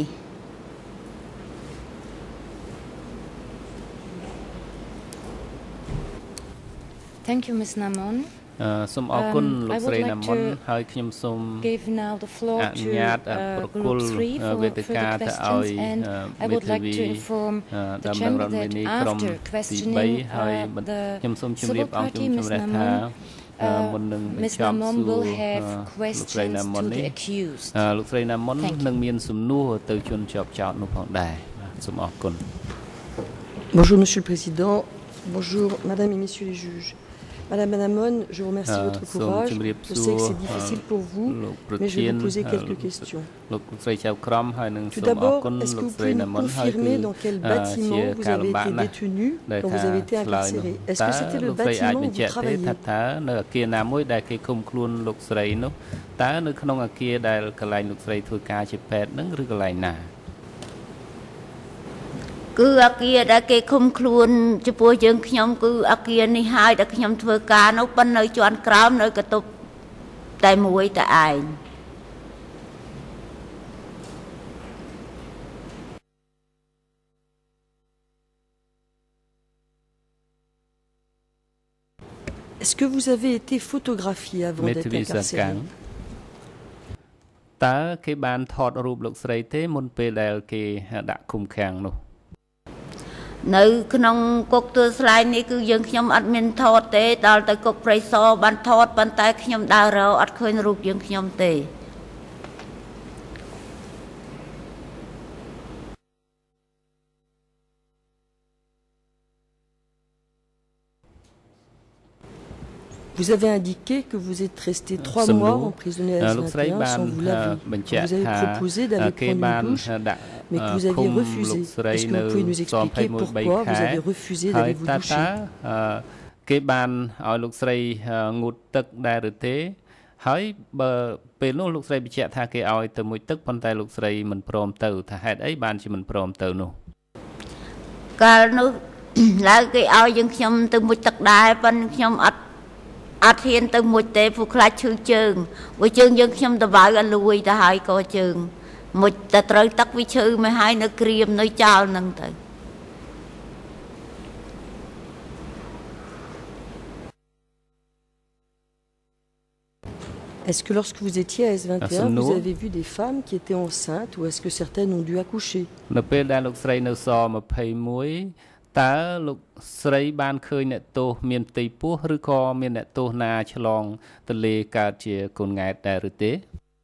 Thank you, Ms. Namon. សូមអរគុណលោកស្រីណាមុនហើយខ្ញុំសូមអនុញ្ញាតប្រគល់វេទិកាទៅឲ្យមេធាវីតាមរងរដ្ឋមេនីក្រុមទី3ហើយខ្ញុំសូមជម្រាបអង្គជំរះថាមុននឹងបញ្ចប់សួរលោកស្រីណាមុននេះលោកស្រីណាមុននឹងមានសំណួរទៅជនជាប់ចោទនោះផងដែរសូមអរគុណ Bonjour Monsieur le Président, bonjour Madame et Messieurs les juges. Madame Namon, je vous remercie de votre courage. Je sais que c'est difficile pour vous, mais je vais vous poser quelques questions. Tout d'abord, est-ce que vous pouvez nous confirmer dans quel bâtiment vous avez été détenu quand vous avez été incarcéré? Est-ce que c'était le bâtiment où vous travailliez? គឺអាគារដែលគេឃុំខ្លួនចំពោះយើងខ្ញុំគឺអាគារនេះហើយដែលខ្ញុំធ្វើការនោះប៉ុន្តែនៅជាន់ក្រោមនៅកន្ទប់តែមួយតែឯង Est-ce que vous avez été photographié avant d'être incarcéré? តើគេបានថតរូបលោកស្រីទេមុនពេលដែលគេដាក់ឃុំឃាំងនោះនៅក្នុងគុកទួលស្លែងនេះគឺយើងខ្ញុំអត់មានថតទេដល់ទៅគុកព្រៃសរបានថតប៉ុន្តែខ្ញុំដើររកអត់ឃើញរូបយើងខ្ញុំទេ Vous avez indiqué que vous êtes resté 3 mois emprisonné à S21 sans vous laver. Vous avez proposé d'aller prendre une douche, mais que vous aviez refusé. Est-ce que vous pouvez nous expliquer pourquoi vous avez refusé d'aller vous doucher? គេបានឲ្យលោកស្រីងូតទឹកដែរឬទេហើយបើពេលនោះលោកស្រីបញ្ជាក់ថាគេឲ្យទៅមួយទឹកប៉ុន្តែលោកស្រីមិនព្រមទៅថាហេតុអីបានជាមិនព្រមទៅនោះកាលនោះឡើយគេឲ្យយើងខ្ញុំទៅមួយទឹកដែរប៉ុន្តែខ្ញុំអត់ហ៊ានទៅមួយទេព្រោះខ្លាចឈឺជើងព្រោះជើងយើងខ្ញុំទៅវាយអត់លួយទៅហើយក៏ជើងមួយតែត្រូវទឹកវាឈឺមកហើយនៅក្រៀមនៅចោលហ្នឹងទៅ Est-ce que lorsque vous étiez à S21, vous avez vu des femmes qui étaient enceintes ou est-ce que certaines ont dû accoucher? នៅពេលដែលលោកស្រីនៅស21 តើលោកស្រីបានឃើញអ្នកទោសមានផ្ទៃពោះឬក៏មានអ្នកទោសណាឆ្លងទន្លេកើតជាកូនង៉ែតដែរឬទេ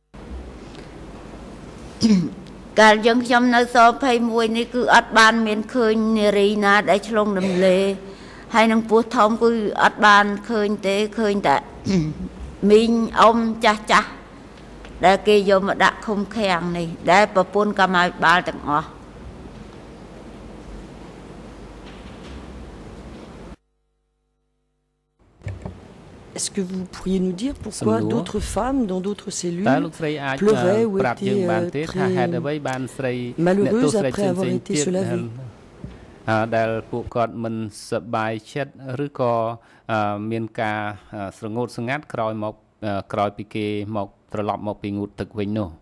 កាលយើងខ្ញុំនៅស21នេះគឺអត់បានមានឃើញនារីណាដែលឆ្លងទន្លេហើយនឹងពោះធំគឺអត់បានឃើញទេឃើញតែ មីងអ៊ំចាស់ចាស់ដែលគេយកមកដាក់ឃុំឃាំងនេះដែលប្រពន្ធកម្មាភិបាលទាំងអស់ Est-ce que vous pourriez nous dire pourquoi d'autres femmes dans d'autres cellules pleuraient ou étaient très malheureuses après avoir été se laver? ដែលពួកគាត់មិនសប្បាយចិត្តឬក៏មានការស្រងូតស្ងាត់ក្រោយពីគេមកត្រឡប់មកពីងូតទឹកវិញនោះ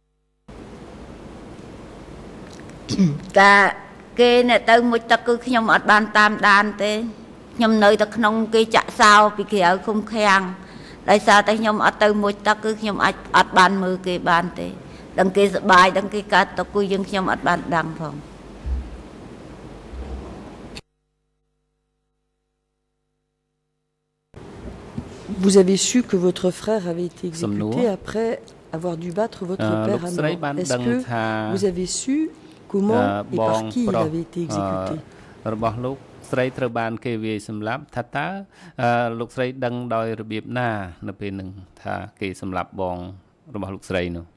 ការគេអ្នកទៅមួយទឹកគឺខ្ញុំអត់បានតាមដានទេខ្ញុំនៅតែក្នុងគេចាក់សោពីក្រៅឃុំឃាំងដោយសារតែខ្ញុំអត់ទៅមួយទឹកគឺខ្ញុំអាចអត់បានមើលគេបានទេដឹងគេសប្បាយដឹងគេកើតទុកគឺយើងខ្ញុំអត់បានដឹងផង Vous avez su que votre frère avait été exécuté après avoir dû battre votre père à mort. Est-ce que vous avez su comment et par qui il avait été exécuté? របស់លោកស្រីត្រូវបានគេវាយសម្លាប់ថាតើលោកស្រីដឹងដោយរបៀបណានៅពេលនឹងថាគេសម្លាប់បងរបស់លោកស្រីនោះ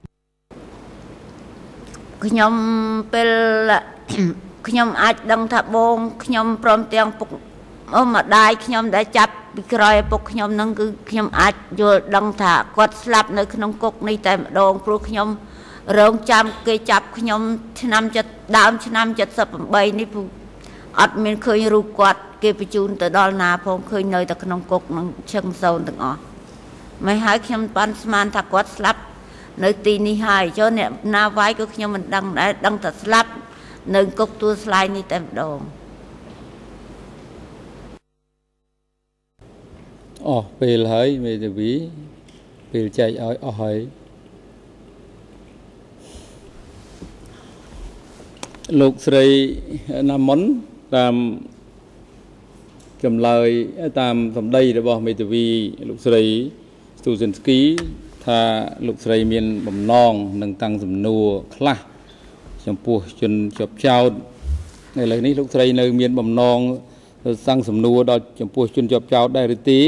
ខ្ញុំពេលខ្ញុំអាចដឹងថាបងខ្ញុំព្រមទាំងពុកអូម្ដាយខ្ញុំដែលចាប់ពីក្រោយឪពុកខ្ញុំនឹងគឺខ្ញុំអាចយល់ដឹងថាគាត់ស្លាប់នៅក្នុងគុកនេះតែម្ដងព្រោះខ្ញុំរងចាំគេចាប់ខ្ញុំឆ្នាំដើមឆ្នាំ78នេះអត់មានឃើញរូបគាត់គេបញ្ជូនទៅដល់ណាផងឃើញនៅតែក្នុងគុកនឹងឈឹងសូនទាំងអស់មិនហើយខ្ញុំបានស្មានថាគាត់ស្លាប់នៅទីនេះហើយចុះអ្នកណាវាយក៏ខ្ញុំមិនដឹងដែរដឹងតែស្លាប់នៅគុកទួលស្លាយនេះតែម្ដងពេលហើយមេធាវីពេលចែកឲ្យអស់ហើយលោកស្រីណាមុនតាមចម្លើយតាមសម្ដីរបស់មេធាវីលោកស្រីស្ទូសិនស្គីថាលោកស្រីមានបំណងនឹងតាំងសំណួរខ្លះចំពោះជនជាប់ចោតឥឡូវនេះលោកស្រីនៅមានបំណង សាំងសំណួរដល់ចំពោះជនជាប់ចោតដែរឬទេ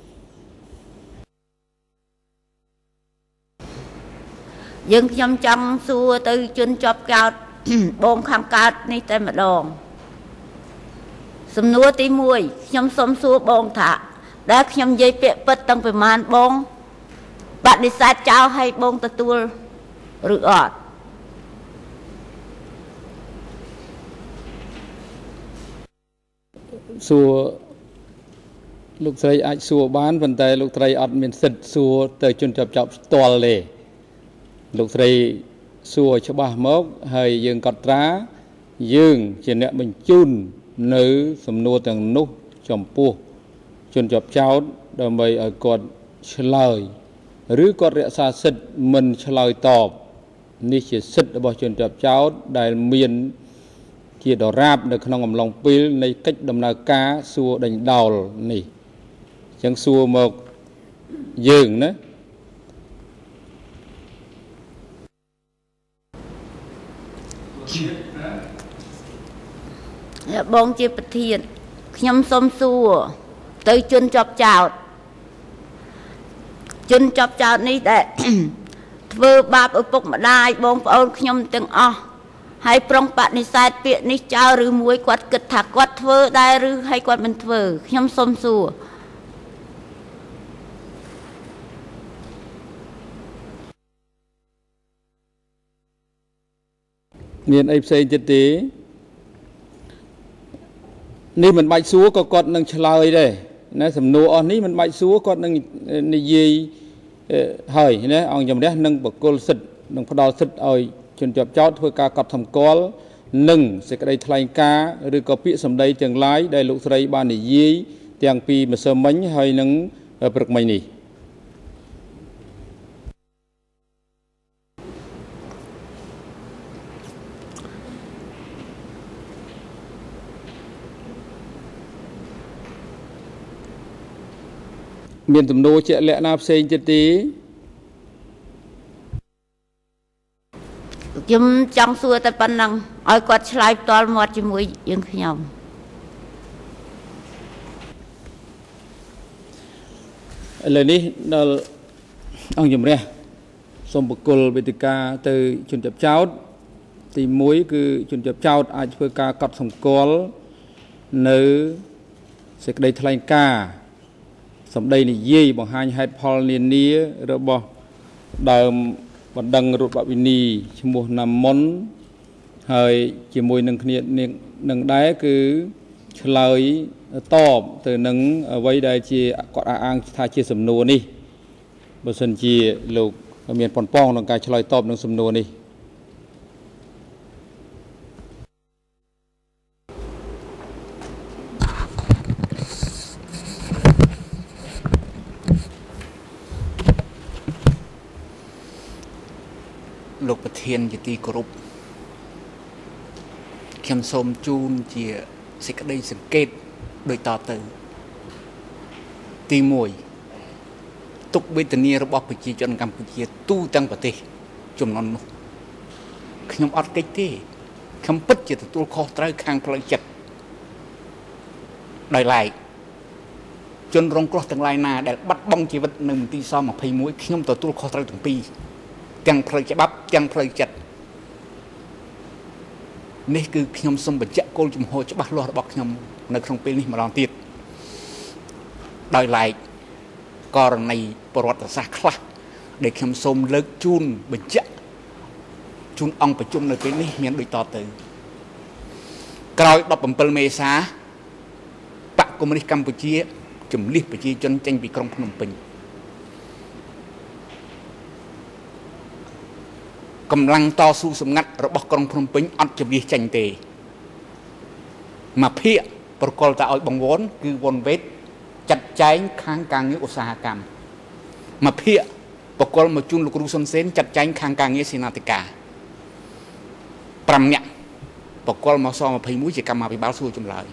យើងខ្ញុំចង់សួរទៅជនជាប់ចោតបងខាងកើតនេះតែម្ដងសំណួរទី1ខ្ញុំសូមសួរបងថាដែលខ្ញុំនិយាយពាក្យពិតតាំងពីម៉ានបងបដិសេធចោលឲ្យបងទទួលឬអត់ សួរលោកស្រីអាចសួរបានប៉ុន្តែលោកស្រីអត់មានសិទ្ធិសួរទៅជនជាប់ចោតផ្ទាល់ទេលោកស្រីសួរច្បាស់មកហើយយើងកត់ត្រាយើងជាអ្នកបញ្ជូននៅសំណួរទាំងនោះចំពោះជនជាប់ចោតដើម្បីឲ្យគាត់ឆ្លើយឬគាត់រក្សាសិទ្ធិមិនឆ្លើយតបនេះជាសិទ្ធិរបស់ជនជាប់ចោតដែលមានជាដរាបនៅក្នុងអំឡុងពេលនៃកិច្ចដំណើរការសួរដេញដោលនេះអញ្ចឹងសួរមកយើងណាបងជាប្រធានខ្ញុំសូមសួរទៅជនជាប់ចោតនេះដែលធ្វើបាបឪពុកម្ដាយបងប្អូនខ្ញុំទាំងអស់ហើយប្រុងបដិសេធពាក្យនេះចោលឬមួយគាត់គិតថាគាត់ធ្វើដែរឬហើយគាត់មិនធ្វើខ្ញុំសូមសួរមានអីផ្សេងទៀតទេនេះមិនបាច់សួរក៏គាត់នឹងឆ្លើយដែរណាសំណួរអស់នេះមិនបាច់សួរគាត់នឹងនិយាយហើយណាអង្គជំរះនឹងបកគលសិទ្ធនឹងផ្ដល់សិទ្ធឲ្យជនជាប់ចោតធ្វើការកត់សម្គាល់និងសេចក្តីថ្លែងការណ៍ឬក៏ពាក្យសម្ដីទាំងឡាយដែលលោកស្រីបាននិយាយទាំងពីម្សិលមិញហើយនឹងព្រឹកមិញនេះមានទំនោរជាក់លាក់ណាផ្សេងទៀតទេខ្ញុំចង់សួរតែប៉ុណ្ណឹងឲ្យគាត់ឆ្លើយផ្ទាល់មាត់ជាមួយយើងខ្ញុំឥឡូវនេះដល់អង្គជំរះសូមបកគលវេទិកាទៅជនជាប់ចោតទី1គឺជនជាប់ចោតអាចធ្វើការកត់សម្គាល់នៅសេចក្តីថ្លែងការណ៍សម្ដីនិយាយបង្ហាញហេតុផលនានារបស់ដើមបណ្ដឹងរដ្ឋបវិនីឈ្មោះណាមុនហើយជាមួយនឹងគ្នានឹងដែរគឺឆ្លើយតបទៅនឹងអ្វីដែលជាគាត់អះអាងថាជាសំណួរនេះបើសិនជាលោកមានប៉ុនប៉ងក្នុងការឆ្លើយតបនឹងសំណួរនេះលោកប្រធានជាទីគោរពខ្ញុំសូមជូនជាសេចក្តីសង្កេតដូចតទៅទី1ទុក្ខវេទនារបស់ប្រជាជនកម្ពុជាទូទាំងប្រទេសចំនួននោះខ្ញុំអត់កិច្ចទេខ្ញុំពិតជាទទួលខុសត្រូវខាងផ្លូវចិត្តដោយឡែកជនរងគ្រោះទាំងឡាយណាដែលបាត់បង់ជីវិតនៅមន្ទីរស-21ខ្ញុំទទួលខុសត្រូវទាំងពីរទាំងផ្លូវច្បាប់ទាំងផ្លូវចិត្តនេះគឺខ្ញុំសូមបញ្ជាក់គោលជំហរច្បាស់លាស់របស់ខ្ញុំនៅក្នុងពេលនេះម្ដងទៀតដោយឡែកករណីប្រវត្តិសាស្ត្រខ្លះដែលខ្ញុំសូមលើកជូនបញ្ជាក់ជូនអង្គប្រជុំនៅពេលនេះមានដូចតទៅក្រោយ17មេសាបកកុម្មុយនីសកម្ពុជាជំលះប្រជាជនចេញពីក្រុងភ្នំពេញកម្លាំងតស៊ូសម្ងាត់របស់ក្រុងភ្នំពេញអត់ជំនះចេញទេមកភាគប្រកល់តែឲ្យបង្វន់គឺវ៉ុនវេតចាត់ចែងខាងការងារឧស្សាហកម្មមកភាគប្រកល់មកជូនលោកគ្រូសុនសេនចាត់ចែងខាងការងារសេនាធិការ5នាក់ប្រកល់មកស21ជាកម្មាភិបាលសួរចម្លើយ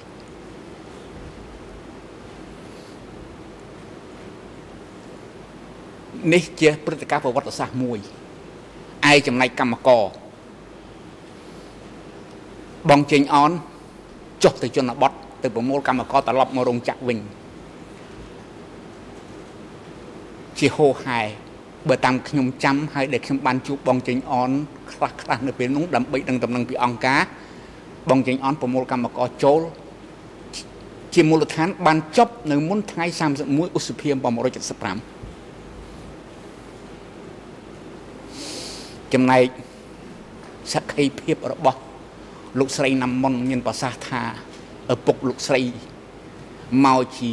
នេះជាព្រឹត្តិការណ៍ប្រវត្តិសាស្ត្រមួយឯចំណែកកម្មករបងចេញអនចុះទៅជនបទទៅប្រមូលកម្មករត្រឡប់មករោងចក្រវិញជាហោហែបើតាមខ្ញុំចាំហើយដែលខ្ញុំបានជួបបងចេញអនខ្លះនៅពេលនោះដើម្បីដឹងដំណឹងពីអង្គការបងចេញអនប្រមូលកម្មករចូលជាមូលដ្ឋានបានចប់នៅមុនថ្ងៃ31ឧសភា1975ចំណែកសក្ខីភាពរបស់លោកស្រីណាមុនមានប្រសាសន៍ថាឪពុកលោកស្រីមកជា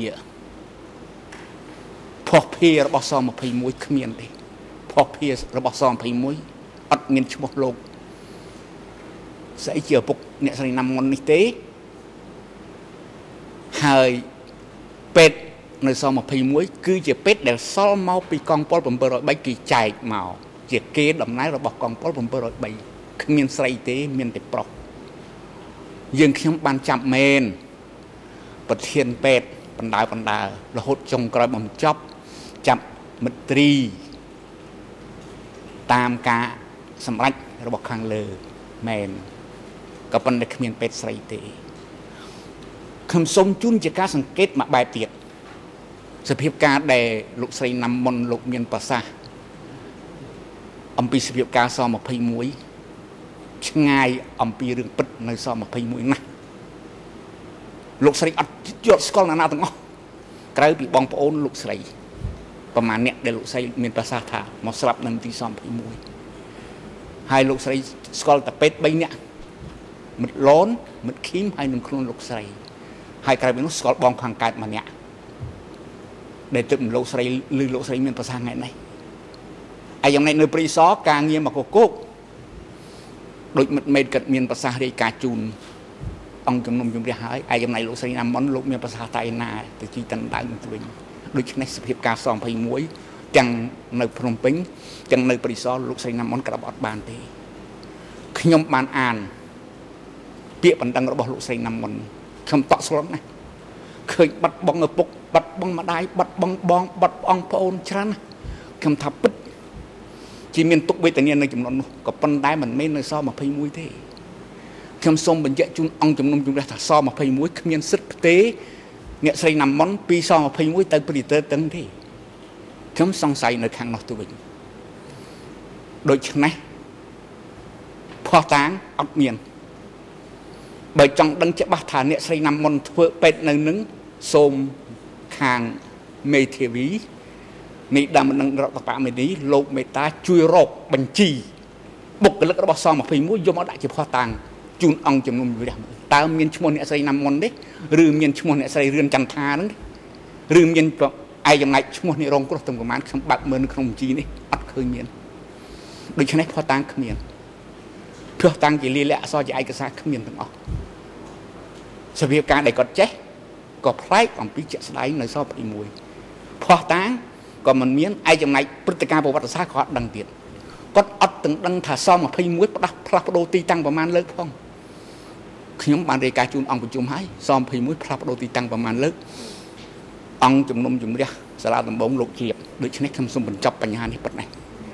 ផុសភារបស់ស21គ្មានទេផុសភារបស់ស21អត់មានឈ្មោះលោកស្អីជាឪពុកអ្នកស្រីណាមុននេះទេហើយពេទ្យនៅស21គឺជាពេទ្យដែលសល់មកពីកងពល703គេចែកមកជាគេដំណើររបស់កងពល703គ្មានស្រីទេមានតែប្រុសយើងខ្ញុំបានចាប់មែនប្រធានពេទ្យបណ្ដើរហូតចុងក្រោយបំចប់ចាប់មិត្តត្រីតាមការសម្រេចរបស់ខាងលើមែនក៏ប៉ុន្តែគ្មានពេទ្យស្រីទេខ្ញុំសូមជូនជាការសង្កេតមួយបែបទៀតសភាពការដែលលោកស្រីណាំមុនលោកមានប្រសាសន៍អំពីសភាពការស21ឆ្ងាយអំពីរឿងពិតនៅស21ណាស់លោកស្រីអត់យល់ស្គាល់ណាទាំងអស់ក្រៅពីបងប្អូនលោកស្រីប្រហែលអ្នកដែលលោកស្រីមានប្រសាសន៍ថាមកស្លាប់នៅទី21ហើយលោកស្រីស្គាល់តែពេទ្យ3នាក់មិត្តឡនមិត្តឃីមហើយនឹងខ្លួនលោកស្រីហើយក្រៅពីនោះស្គាល់បងខាងកើតម្នាក់ដែលទឹកលោកស្រីឬលោកស្រីមានប្រសាសន៍ថ្ងៃនេះហើយយ៉ាងនេះនៅព្រីសការងារមកគោកដូចមិត្តមេតគាត់មានប្រសាសន៍រាយការជូនអង្គជំនុំជម្រះហើយឯចំណៃលោកស្រីណាមុនលោកមានប្រសាសន៍តែឯណាទៅជីតណ្ដើមទៅវិញដូច្នេះសភាពការ21ទាំងនៅភ្នំពេញទាំងនៅព្រីសលោកស្រីណាមុនក្តាប់អត់បានទេខ្ញុំបានអានពាក្យបណ្ដឹងរបស់លោកស្រីណាមុនខ្ញុំតក់ស្លុតណាស់ឃើញបាត់បង់ឪពុកបាត់បង់ម្ដាយបាត់បង់បងបាត់បង់ប្អូនច្រើនណាស់ខ្ញុំថាពិតជាមានទុក្ខវេទនានៅចំនួននោះក៏ប៉ុន្តែមិនមែននៅស21ទេខ្ញុំសូមបញ្ជាក់ជូនអង្គជំនុំជម្រះថាស21គ្មានសិទ្ធិផ្ទេរអ្នកស្រីណាមុនពីស21ទៅព្រីទ័រទាំងទេខ្ញុំសង្ស័យនៅខាងនោះទៅវិញដូច្នេះផោះតាងអត់មានបើចង់ដឹងច្បាស់ថាអ្នកស្រីណាមុនធ្វើពេទ្យនៅនឹងសូមខាងមេធាវីនៃដើមនឹងរដ្ឋបាលមេនីលោកមេតាជួយរកបញ្ជីបុគ្គលិករបស់ស21យកមកដាក់ជាផោះតាងជូនអង្គជំនុំជម្រះតើមានឈ្មោះអ្នកស្រីណាមុនទេឬមានឈ្មោះអ្នកស្រីរឿនចន្ទថាហ្នឹងឬមានឯចំណែកឈ្មោះនេះរងគ្រោះទាំងប្រមាណខ្ញុំបាក់មើលនៅក្នុងបញ្ជីនេះអត់ឃើញមានដូច្នេះផោះតាងគ្មានផោះតាងជាលាយលក្ខអក្សរជាឯកសារគ្មានទាំងអស់សភាពការដែលគាត់ចេះក៏ប្លែកអំពីជាក់ស្ដែងនៅស21ផោះតាងក៏មិនមានឯចំណែកព្រឹត្តិការណ៍ប្រវត្តិសាស្ត្រក៏អត់ដឹងទៀតគាត់អត់ទាំងដឹងថាស21ផ្លាស់ប្ដូរទីតាំងប្រមាណលើកផងខ្ញុំបានរាយការណ៍ជូនអង្គប្រជុំហើយ21ផ្លាស់ប្ដូរទីតាំងប្រមាណលើកអង្គជំនុំជម្រះសាលាដំបងលោកជាបដូច្នេះខ្ញុំសូមបញ្ចប់បញ្ហានេះប៉ុណ្ណេះ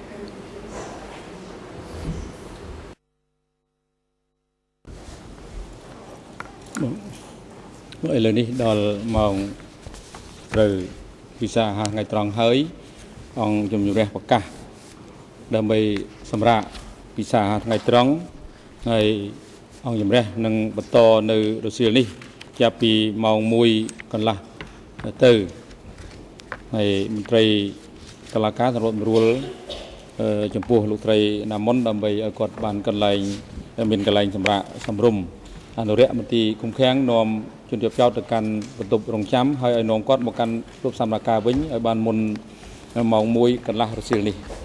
ឥឡូវនេះដល់ម៉ោងត្រូវវិសាខថ្ងៃត្រង់ហើយអង្គជំនុំជម្រះប្រកាសដើម្បីសម្រាប់វិសាខថ្ងៃត្រង់ហើយអង្គជំរះនឹងបន្តនៅរសៀលនេះចាប់ពីម៉ោង1កន្លះទៅហើយមន្ត្រីតុលាការសម្របសម្រួលចំពោះលោកត្រីណាមុនដើម្បីឲ្យគាត់បានកន្លែងមានកន្លែងសម្រាប់សម្រុំអនុរិយមន្ត្រីគុំខាំងនាំជនជាប់ចោតទៅកាន់បន្ទប់រងចាំហើយឲ្យនាំគាត់មកកាន់រូបសម្រាប់ការវិញឲ្យបានមុនម៉ោង1កន្លះរសៀលនេះ